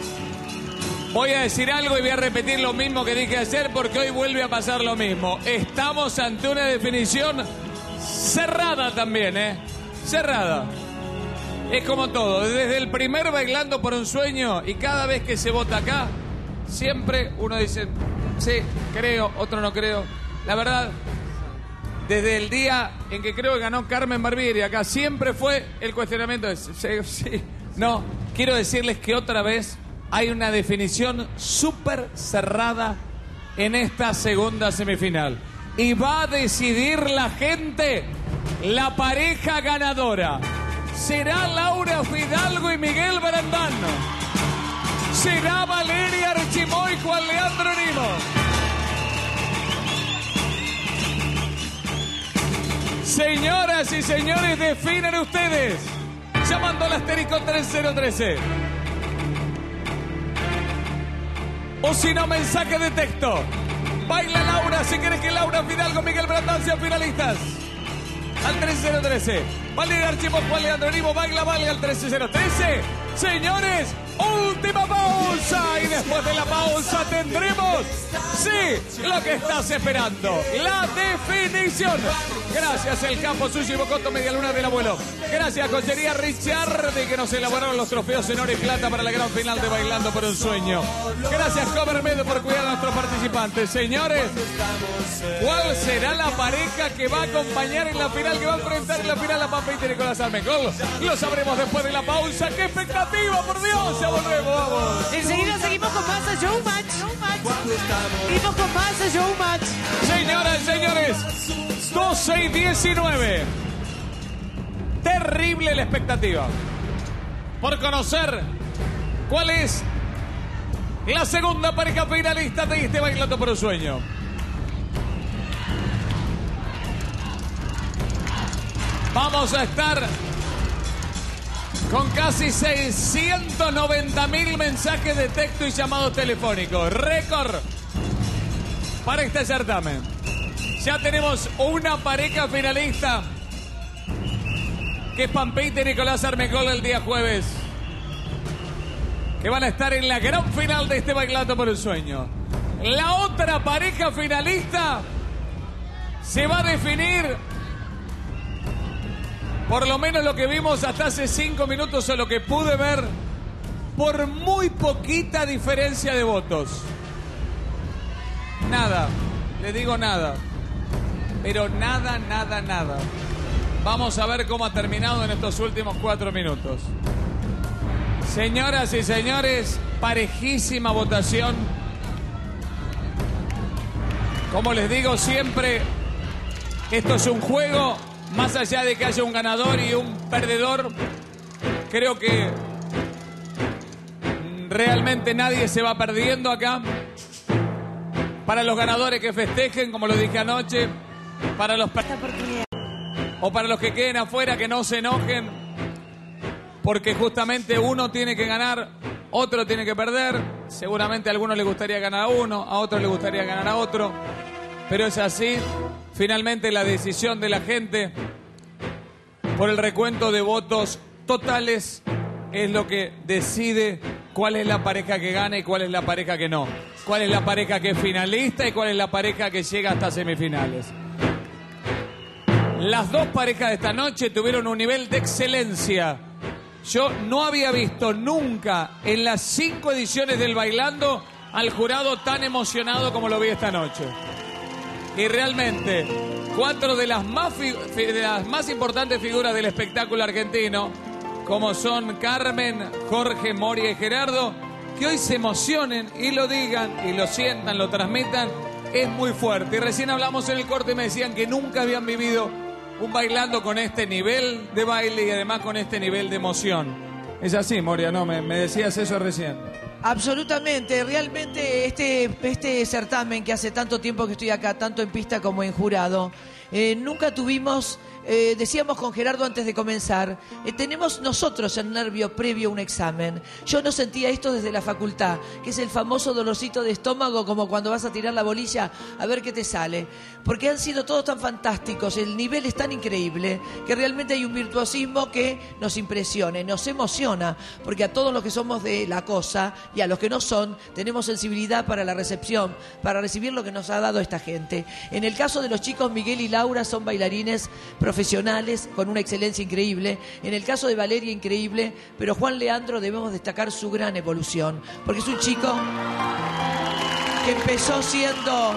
Voy a decir algo y voy a repetir lo mismo que dije ayer porque hoy vuelve a pasar lo mismo. Estamos ante una definición cerrada también, ¿eh? Cerrada. Es como todo, desde el primer Bailando por un Sueño y cada vez que se vota acá, siempre uno dice, sí, creo, otro no creo. La verdad, desde el día en que creo que ganó Carmen Barbieri acá, siempre fue el cuestionamiento de sí, no. Quiero decirles que otra vez hay una definición súper cerrada en esta segunda semifinal. Y va a decidir la gente, la pareja ganadora. ¿Será Laura Fidalgo y Miguel Brandán? ¿Será Valeria Archimó y Juan Leandro Nimo? Señoras y señores, definan ustedes. Llamando al asterisco 3013. O si no, mensaje de texto. Baila Laura si querés que Laura Fidalgo, Miguel Brandán sean finalistas. Al 3013. Valeria Archimó, Juan Leandro Nimo, Baila Vale al 3013. Señores, última pausa. Y después de la pausa tendremos, sí, lo que estás esperando. La definición. Gracias, el Campo Sushi Bocoto Media Luna del Abuelo. Gracias, Cochería Richardi, que nos elaboraron los trofeos en oro y plata para la gran final de Bailando por un Sueño. Gracias, Covermed, por cuidar a nuestros participantes. Señores, ¿cuál será la pareja que va a acompañar en la final, que va a enfrentar en la final a Pampa y Nicolás Armengol? Lo sabremos después de la pausa. ¡Qué expectativa, por Dios! Ya volvemos, vamos. Enseguida seguimos con más Showmatch. Seguimos con más Showmatch. Señoras y señores, 12 y 19. Terrible la expectativa. por conocer cuál es la segunda pareja finalista de este Bailando por un Sueño. Vamos a estar con casi 690.000 mensajes de texto y llamados telefónicos. Récord para este certamen. Ya tenemos una pareja finalista, que es Pampita y Nicolás Armengol el día jueves, que van a estar en la gran final de este Bailando por un Sueño. La otra pareja finalista se va a definir, por lo menos lo que vimos hasta hace 5 minutos o lo que pude ver, por muy poquita diferencia de votos. Nada, le digo nada, pero nada. Vamos a ver cómo ha terminado en estos últimos 4 minutos. Señoras y señores, parejísima votación. Como les digo siempre, esto es un juego. Más allá de que haya un ganador y un perdedor, creo que realmente nadie se va perdiendo acá. Para los ganadores que festejen, como lo dije anoche, para los o para los que queden afuera, que no se enojen, porque justamente uno tiene que ganar, otro tiene que perder. Seguramente a algunos les gustaría ganar a uno, a otros les gustaría ganar a otro, pero es así. Finalmente la decisión de la gente por el recuento de votos totales es lo que decide cuál es la pareja que gana y cuál es la pareja que no. Cuál es la pareja que es finalista y cuál es la pareja que llega hasta semifinales. Las dos parejas de esta noche tuvieron un nivel de excelencia. Yo no había visto nunca en las 5 ediciones del Bailando al jurado tan emocionado como lo vi esta noche. Y realmente, 4 de las más importantes figuras del espectáculo argentino, como son Carmen, Jorge, Moria y Gerardo, que hoy se emocionen y lo digan y lo sientan, lo transmitan, es muy fuerte. Y recién hablamos en el corte y me decían que nunca habían vivido un Bailando con este nivel de baile y además con este nivel de emoción. Es así, Moria, ¿no? Me decías eso recién. Absolutamente, realmente este certamen que hace tanto tiempo que estoy acá, tanto en pista como en jurado, nunca tuvimos, decíamos con Gerardo antes de comenzar, tenemos nosotros el nervio previo a un examen. Yo no sentía esto desde la facultad, que es el famoso dolorcito de estómago, como cuando vas a tirar la bolilla a ver qué te sale. Porque han sido todos tan fantásticos, el nivel es tan increíble, que realmente hay un virtuosismo que nos impresiona, nos emociona, porque a todos los que somos de la cosa y a los que no son, tenemos sensibilidad para la recepción, para recibir lo que nos ha dado esta gente. En el caso de los chicos, Miguel y Laura son bailarines profesionales con una excelencia increíble. En el caso de Valeria, increíble, pero Juan Leandro debemos destacar su gran evolución, porque es un chico que empezó siendo...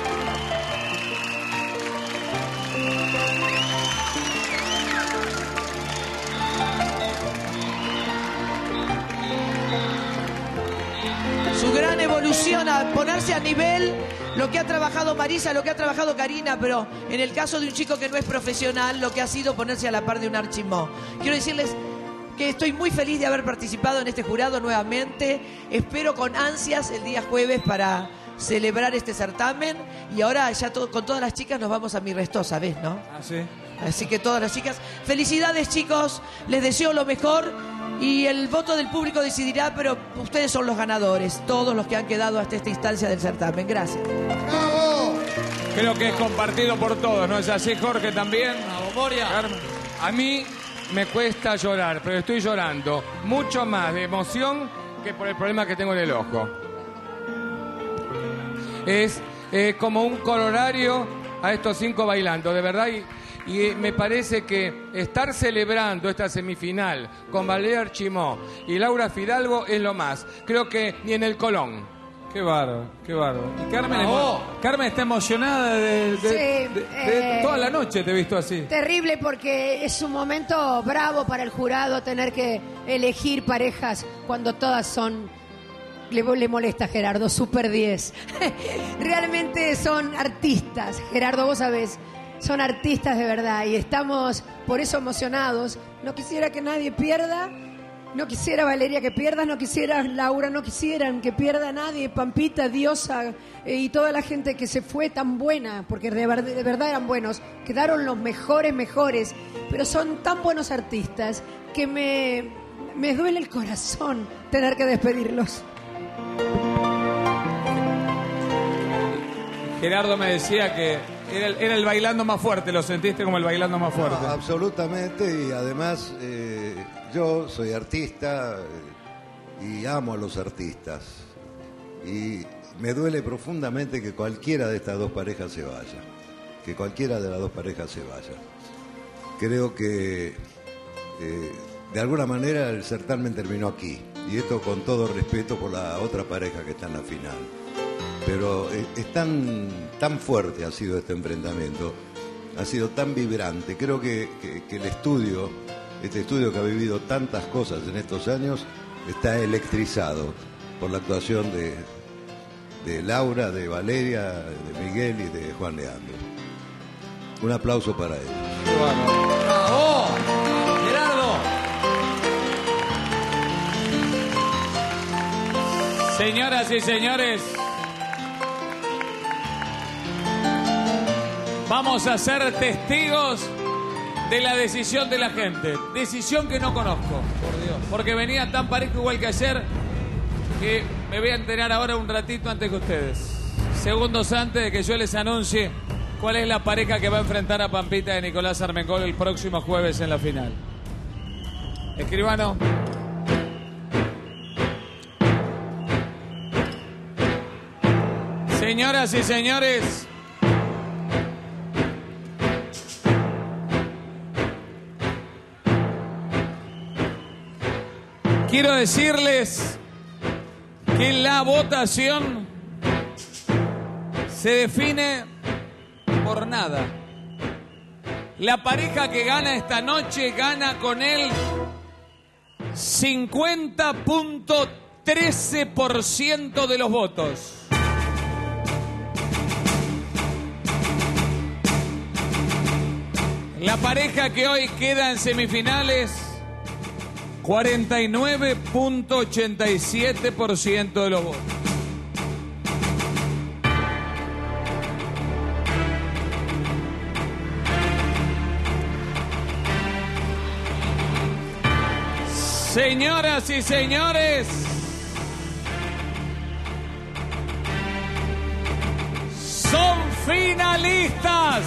su gran evolución a ponerse a nivel, lo que ha trabajado Marisa, lo que ha trabajado Karina, pero en el caso de un chico que no es profesional, lo que ha sido ponerse a la par de un Archimó. Quiero decirles que estoy muy feliz de haber participado en este jurado nuevamente. Espero con ansias el día jueves para celebrar este certamen. Y ahora ya con todas las chicas nos vamos a Mi Restosa, ¿ves, no? Ah, sí. Así que todas las chicas, felicidades chicos, les deseo lo mejor. Y el voto del público decidirá, pero ustedes son los ganadores, todos los que han quedado hasta esta instancia del certamen. Gracias. Creo que es compartido por todos, ¿no es así, Jorge, también? Moria. A mí me cuesta llorar, pero estoy llorando mucho más de emoción que por el problema que tengo en el ojo. Es como un corolario a estos 5 bailando, de verdad. Y me parece que estar celebrando esta semifinal con Valeria Archimó y Laura Fidalgo es lo más. Creo que ni en el Colón. Qué bárbaro, qué bárbaro. Y Carmen está emocionada de toda la noche, te he visto así. Terrible, porque es un momento bravo para el jurado tener que elegir parejas cuando todas son... Le molesta a Gerardo, super 10. Realmente son artistas. Gerardo, vos sabés, son artistas de verdad y estamos por eso emocionados. No quisiera que nadie pierda No quisiera, Valeria, que pierdas, no quisiera, Laura, no quisieran que pierda nadie, Pampita, Diosa y toda la gente que se fue tan buena, porque de verdad eran buenos, quedaron los mejores, pero son tan buenos artistas que me duele el corazón tener que despedirlos. Gerardo me decía que era el bailando más fuerte, ¿lo sentiste como el bailando más fuerte? No, absolutamente, y además yo soy artista y amo a los artistas. Y me duele profundamente que cualquiera de estas dos parejas se vaya. Que cualquiera de las dos parejas se vaya. Creo que de alguna manera el certamen terminó aquí. Y esto con todo respeto por la otra pareja que está en la final. Pero es tan fuerte ha sido este enfrentamiento, ha sido tan vibrante. Creo que el estudio, este estudio que ha vivido tantas cosas en estos años, está electrizado por la actuación de Laura, de Valeria, de Miguel y de Juan Leandro. Un aplauso para ellos. ¡Bravo! ¡Gerardo! Señoras y señores, vamos a ser testigos de la decisión de la gente. Decisión que no conozco, por Dios. Porque venía tan parejo igual que ayer que me voy a enterar ahora un ratito antes que ustedes. Segundos antes de que yo les anuncie cuál es la pareja que va a enfrentar a Pampita de Nicolás Armengol el próximo jueves en la final. Escribano. Señoras y señores, quiero decirles que la votación se define por nada. La pareja que gana esta noche gana con el 50.13% de los votos. La pareja que hoy queda en semifinales, 49.87% de los votos. Señoras y señores, son finalistas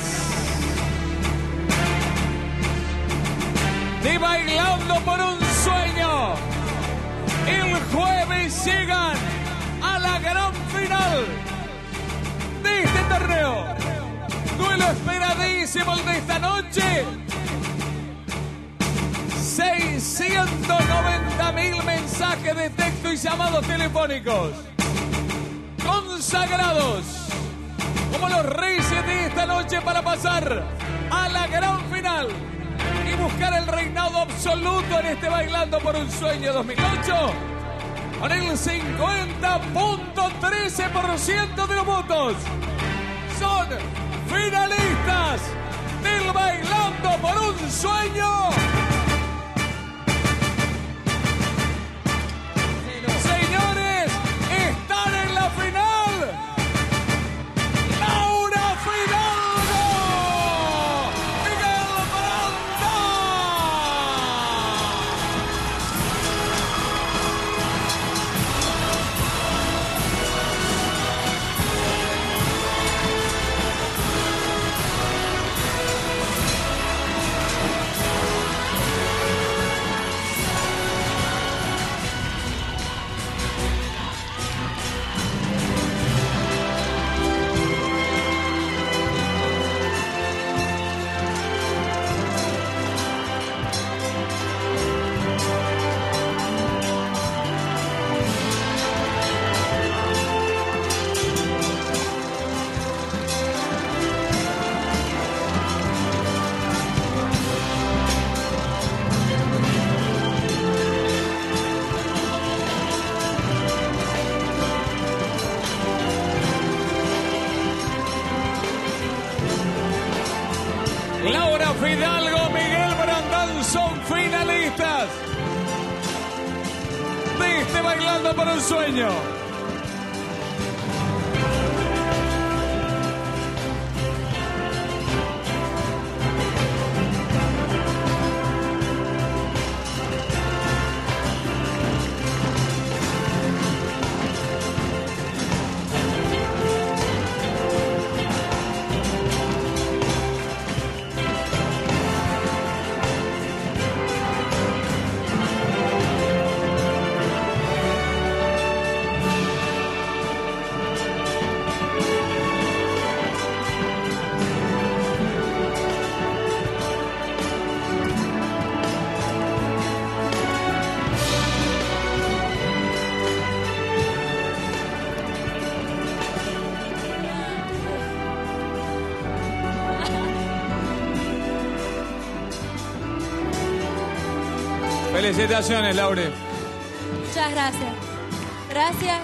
de Bailando por un Sueño. El jueves llegan a la gran final de este torneo. Duelo esperadísimo el de esta noche. 690.000 mensajes de texto y llamados telefónicos consagrados como los reyes de esta noche para pasar a la gran final y buscar el reinado absoluto en este Bailando por un Sueño 2008 con el 50.13% de los votos. Son finalistas del Bailando por un Sueño. Señores, están en la final Laura Fidalgo, Miguel Brandán. Bailando por un Sueño. Felicitaciones, Laure. Muchas gracias. Gracias.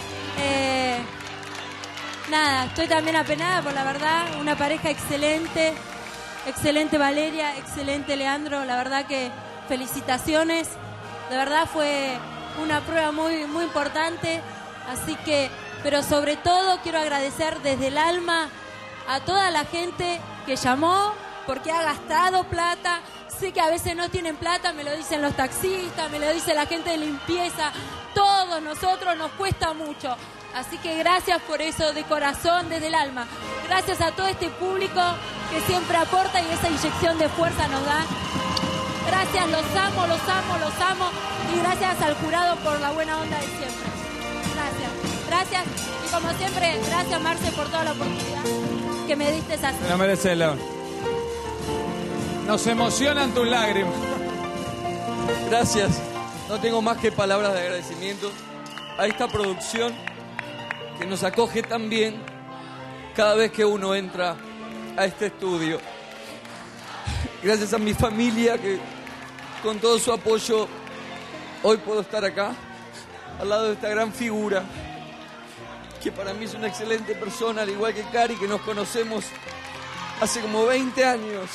Nada, estoy también apenada por la verdad. Una pareja excelente. Excelente Valeria, excelente Leandro. La verdad que felicitaciones. De verdad fue una prueba muy, muy importante. Así que, pero sobre todo quiero agradecer desde el alma a toda la gente que llamó porque ha gastado plata. Sé que a veces no tienen plata, me lo dicen los taxistas, me lo dice la gente de limpieza. Todos nosotros nos cuesta mucho. Así que gracias por eso, de corazón, desde el alma. Gracias a todo este público que siempre aporta y esa inyección de fuerza nos da. Gracias, los amo, los amo, los amo. Y gracias al jurado por la buena onda de siempre. Gracias, gracias. Y como siempre, gracias Marce por toda la oportunidad que me diste así. Me lo mereces, Laura. Nos emocionan tus lágrimas. Gracias. No tengo más que palabras de agradecimiento a esta producción que nos acoge tan bien cada vez que uno entra a este estudio. Gracias a mi familia que con todo su apoyo hoy puedo estar acá al lado de esta gran figura que para mí es una excelente persona, al igual que Cari, que nos conocemos hace como 20 años.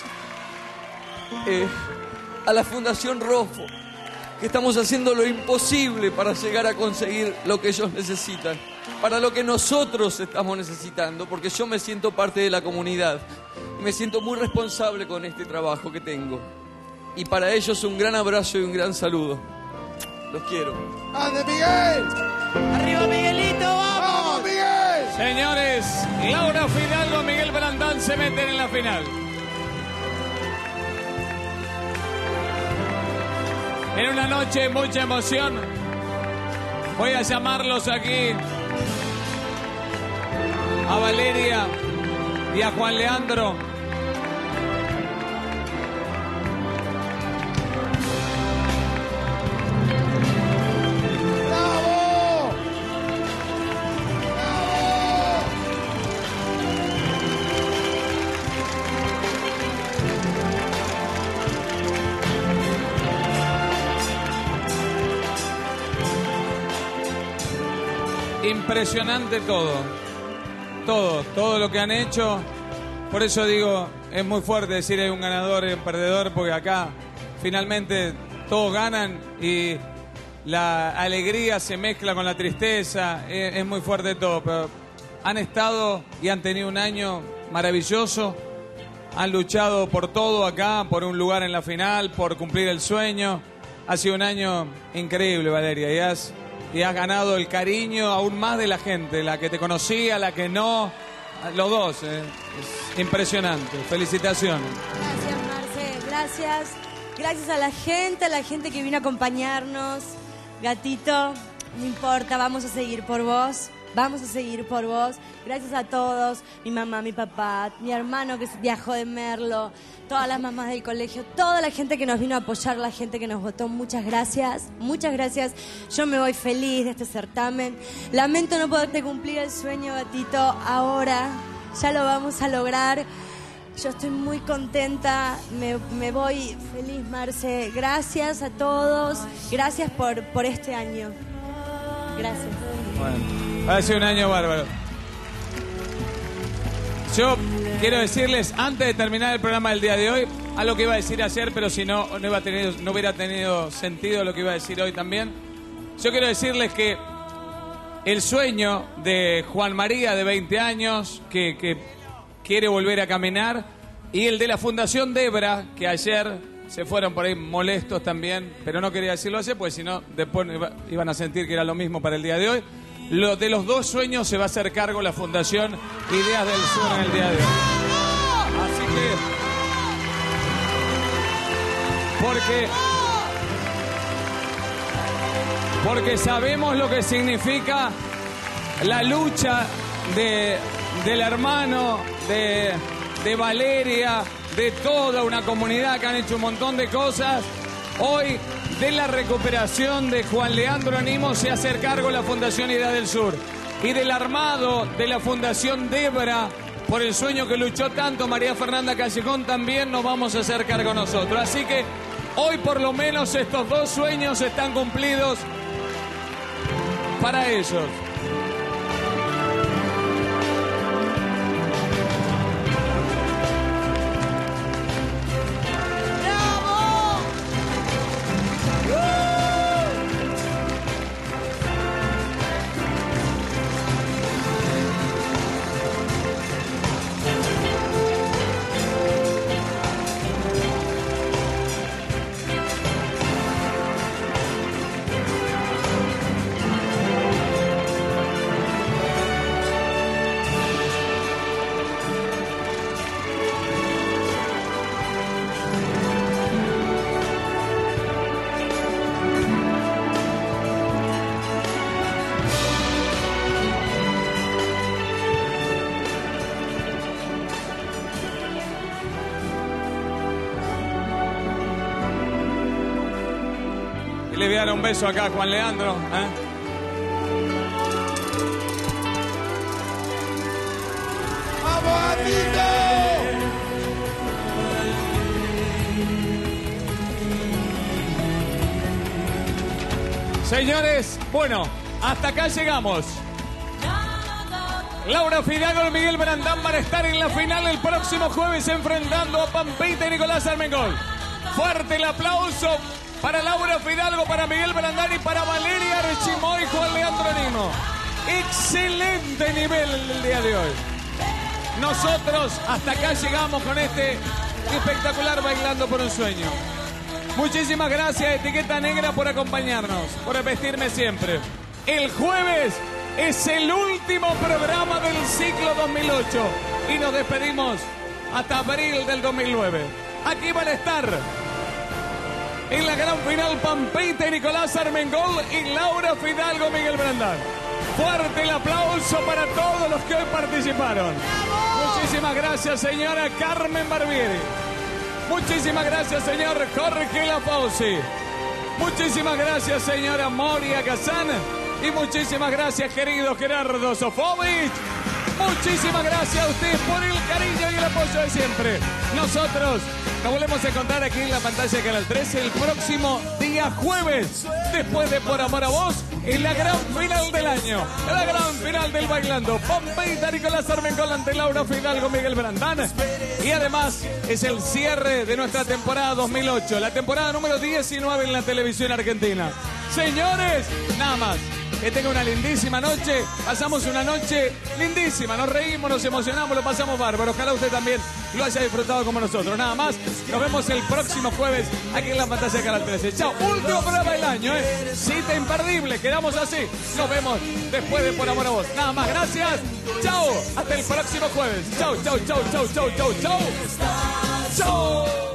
A la Fundación Rofo, que estamos haciendo lo imposible para llegar a conseguir lo que ellos necesitan, para lo que nosotros estamos necesitando, porque yo me siento parte de la comunidad y me siento muy responsable con este trabajo que tengo. Y para ellos un gran abrazo y un gran saludo. Los quiero. ¡Ande, Miguel! ¡Arriba, Miguelito! ¡Vamos! Miguel! Señores, Laura Fidalgo y Miguel Brandán se meten en la final. En una noche de mucha emoción, voy a llamarlos aquí a Valeria y a Juan Leandro. ¡Bravo! Impresionante todo lo que han hecho. Por eso digo, es muy fuerte decir hay un ganador y un perdedor, porque acá finalmente todos ganan y la alegría se mezcla con la tristeza. Es muy fuerte todo, pero han estado y han tenido un año maravilloso. Han luchado por todo acá, por un lugar en la final, por cumplir el sueño. Ha sido un año increíble, Valeria, y has ganado el cariño aún más de la gente, la que te conocía, la que no, los dos. Es impresionante. Felicitaciones. Gracias, Marce. Gracias. Gracias a la gente que vino a acompañarnos. Gatito, no importa, vamos a seguir por vos. Vamos a seguir por vos. Gracias a todos, mi mamá, mi papá, mi hermano que viajó de Merlo, todas las mamás del colegio, toda la gente que nos vino a apoyar, la gente que nos votó. Muchas gracias, muchas gracias. Yo me voy feliz de este certamen. Lamento no poderte cumplir el sueño, Gatito. Ahora ya lo vamos a lograr. Yo estoy muy contenta, me voy feliz, Marce. Gracias a todos, gracias por este año. Gracias. Bueno, ha sido un año bárbaro. Yo quiero decirles, antes de terminar el programa del día de hoy, algo que iba a decir ayer, pero si no hubiera tenido sentido lo que iba a decir hoy también. yo quiero decirles que el sueño de Juan María, de 20 años, que quiere volver a caminar, y el de la Fundación Debra, que ayer se fueron por ahí molestos también, pero no quería decirlo así, pues si no, después iban a sentir que era lo mismo para el día de hoy. De los dos sueños se va a hacer cargo la Fundación Ideas del Sur en el día de hoy. Así que... Porque sabemos lo que significa la lucha del hermano, de Valeria, de toda una comunidad que han hecho un montón de cosas. Hoy, de la recuperación de Juan Leandro Animo, se hace cargo la Fundación Ideas del Sur. Y del armado de la Fundación Debra, por el sueño que luchó tanto María Fernanda Callejón, también nos vamos a hacer cargo nosotros. Así que hoy, por lo menos, estos dos sueños están cumplidos para ellos. Le voy a dar un beso acá a Juan Leandro. ¡Vamos, Señores, bueno, hasta acá llegamos. Laura Fidalgo y Miguel Brandán van a estar en la final el próximo jueves enfrentando a Pampita y Nicolás Armengol. Fuerte el aplauso para Laura Fidalgo, para Miguel Brandán y para Valeria Archimoy y Juan Leandro Animo. Excelente nivel el día de hoy. Nosotros hasta acá llegamos con este espectacular Bailando por un Sueño. Muchísimas gracias, Etiqueta Negra, por acompañarnos, por vestirme siempre. El jueves es el último programa del ciclo 2008 y nos despedimos hasta abril del 2009. Aquí van a estar en la gran final Pampita y Nicolás Armengol y Laura Fidalgo, Miguel Brandán. Fuerte el aplauso para todos los que hoy participaron. Muchísimas gracias, señora Carmen Barbieri. Muchísimas gracias, señor Jorge Lafauci. Muchísimas gracias, señora Moria Kazan. Y muchísimas gracias, querido Gerardo Sofovich. Muchísimas gracias a ustedes por el cariño y el apoyo de siempre. Nosotros nos volvemos a encontrar aquí en la pantalla de Canal 13 el próximo día jueves, después de Por Amor a Vos, en la gran final del año, la gran final del Bailando. Pampita, Nicolás Armengol ante Laura Fidalgo, Miguel Brandán. Y además es el cierre de nuestra temporada 2008, la temporada número 19 en la televisión argentina. Señores, nada más. Que tenga una lindísima noche. Pasamos una noche lindísima. Nos reímos, nos emocionamos, lo pasamos bárbaro. Ojalá usted también lo haya disfrutado como nosotros. Nada más. Nos vemos el próximo jueves aquí en la pantalla de Canal 13. Chao. Último programa del año, ¿eh? Cita imperdible. Quedamos así. Nos vemos después de Por Amor a Vos. Nada más. Gracias. Chao. Hasta el próximo jueves. Chao, chao, chao, chao, chao, chao, chao. Chao.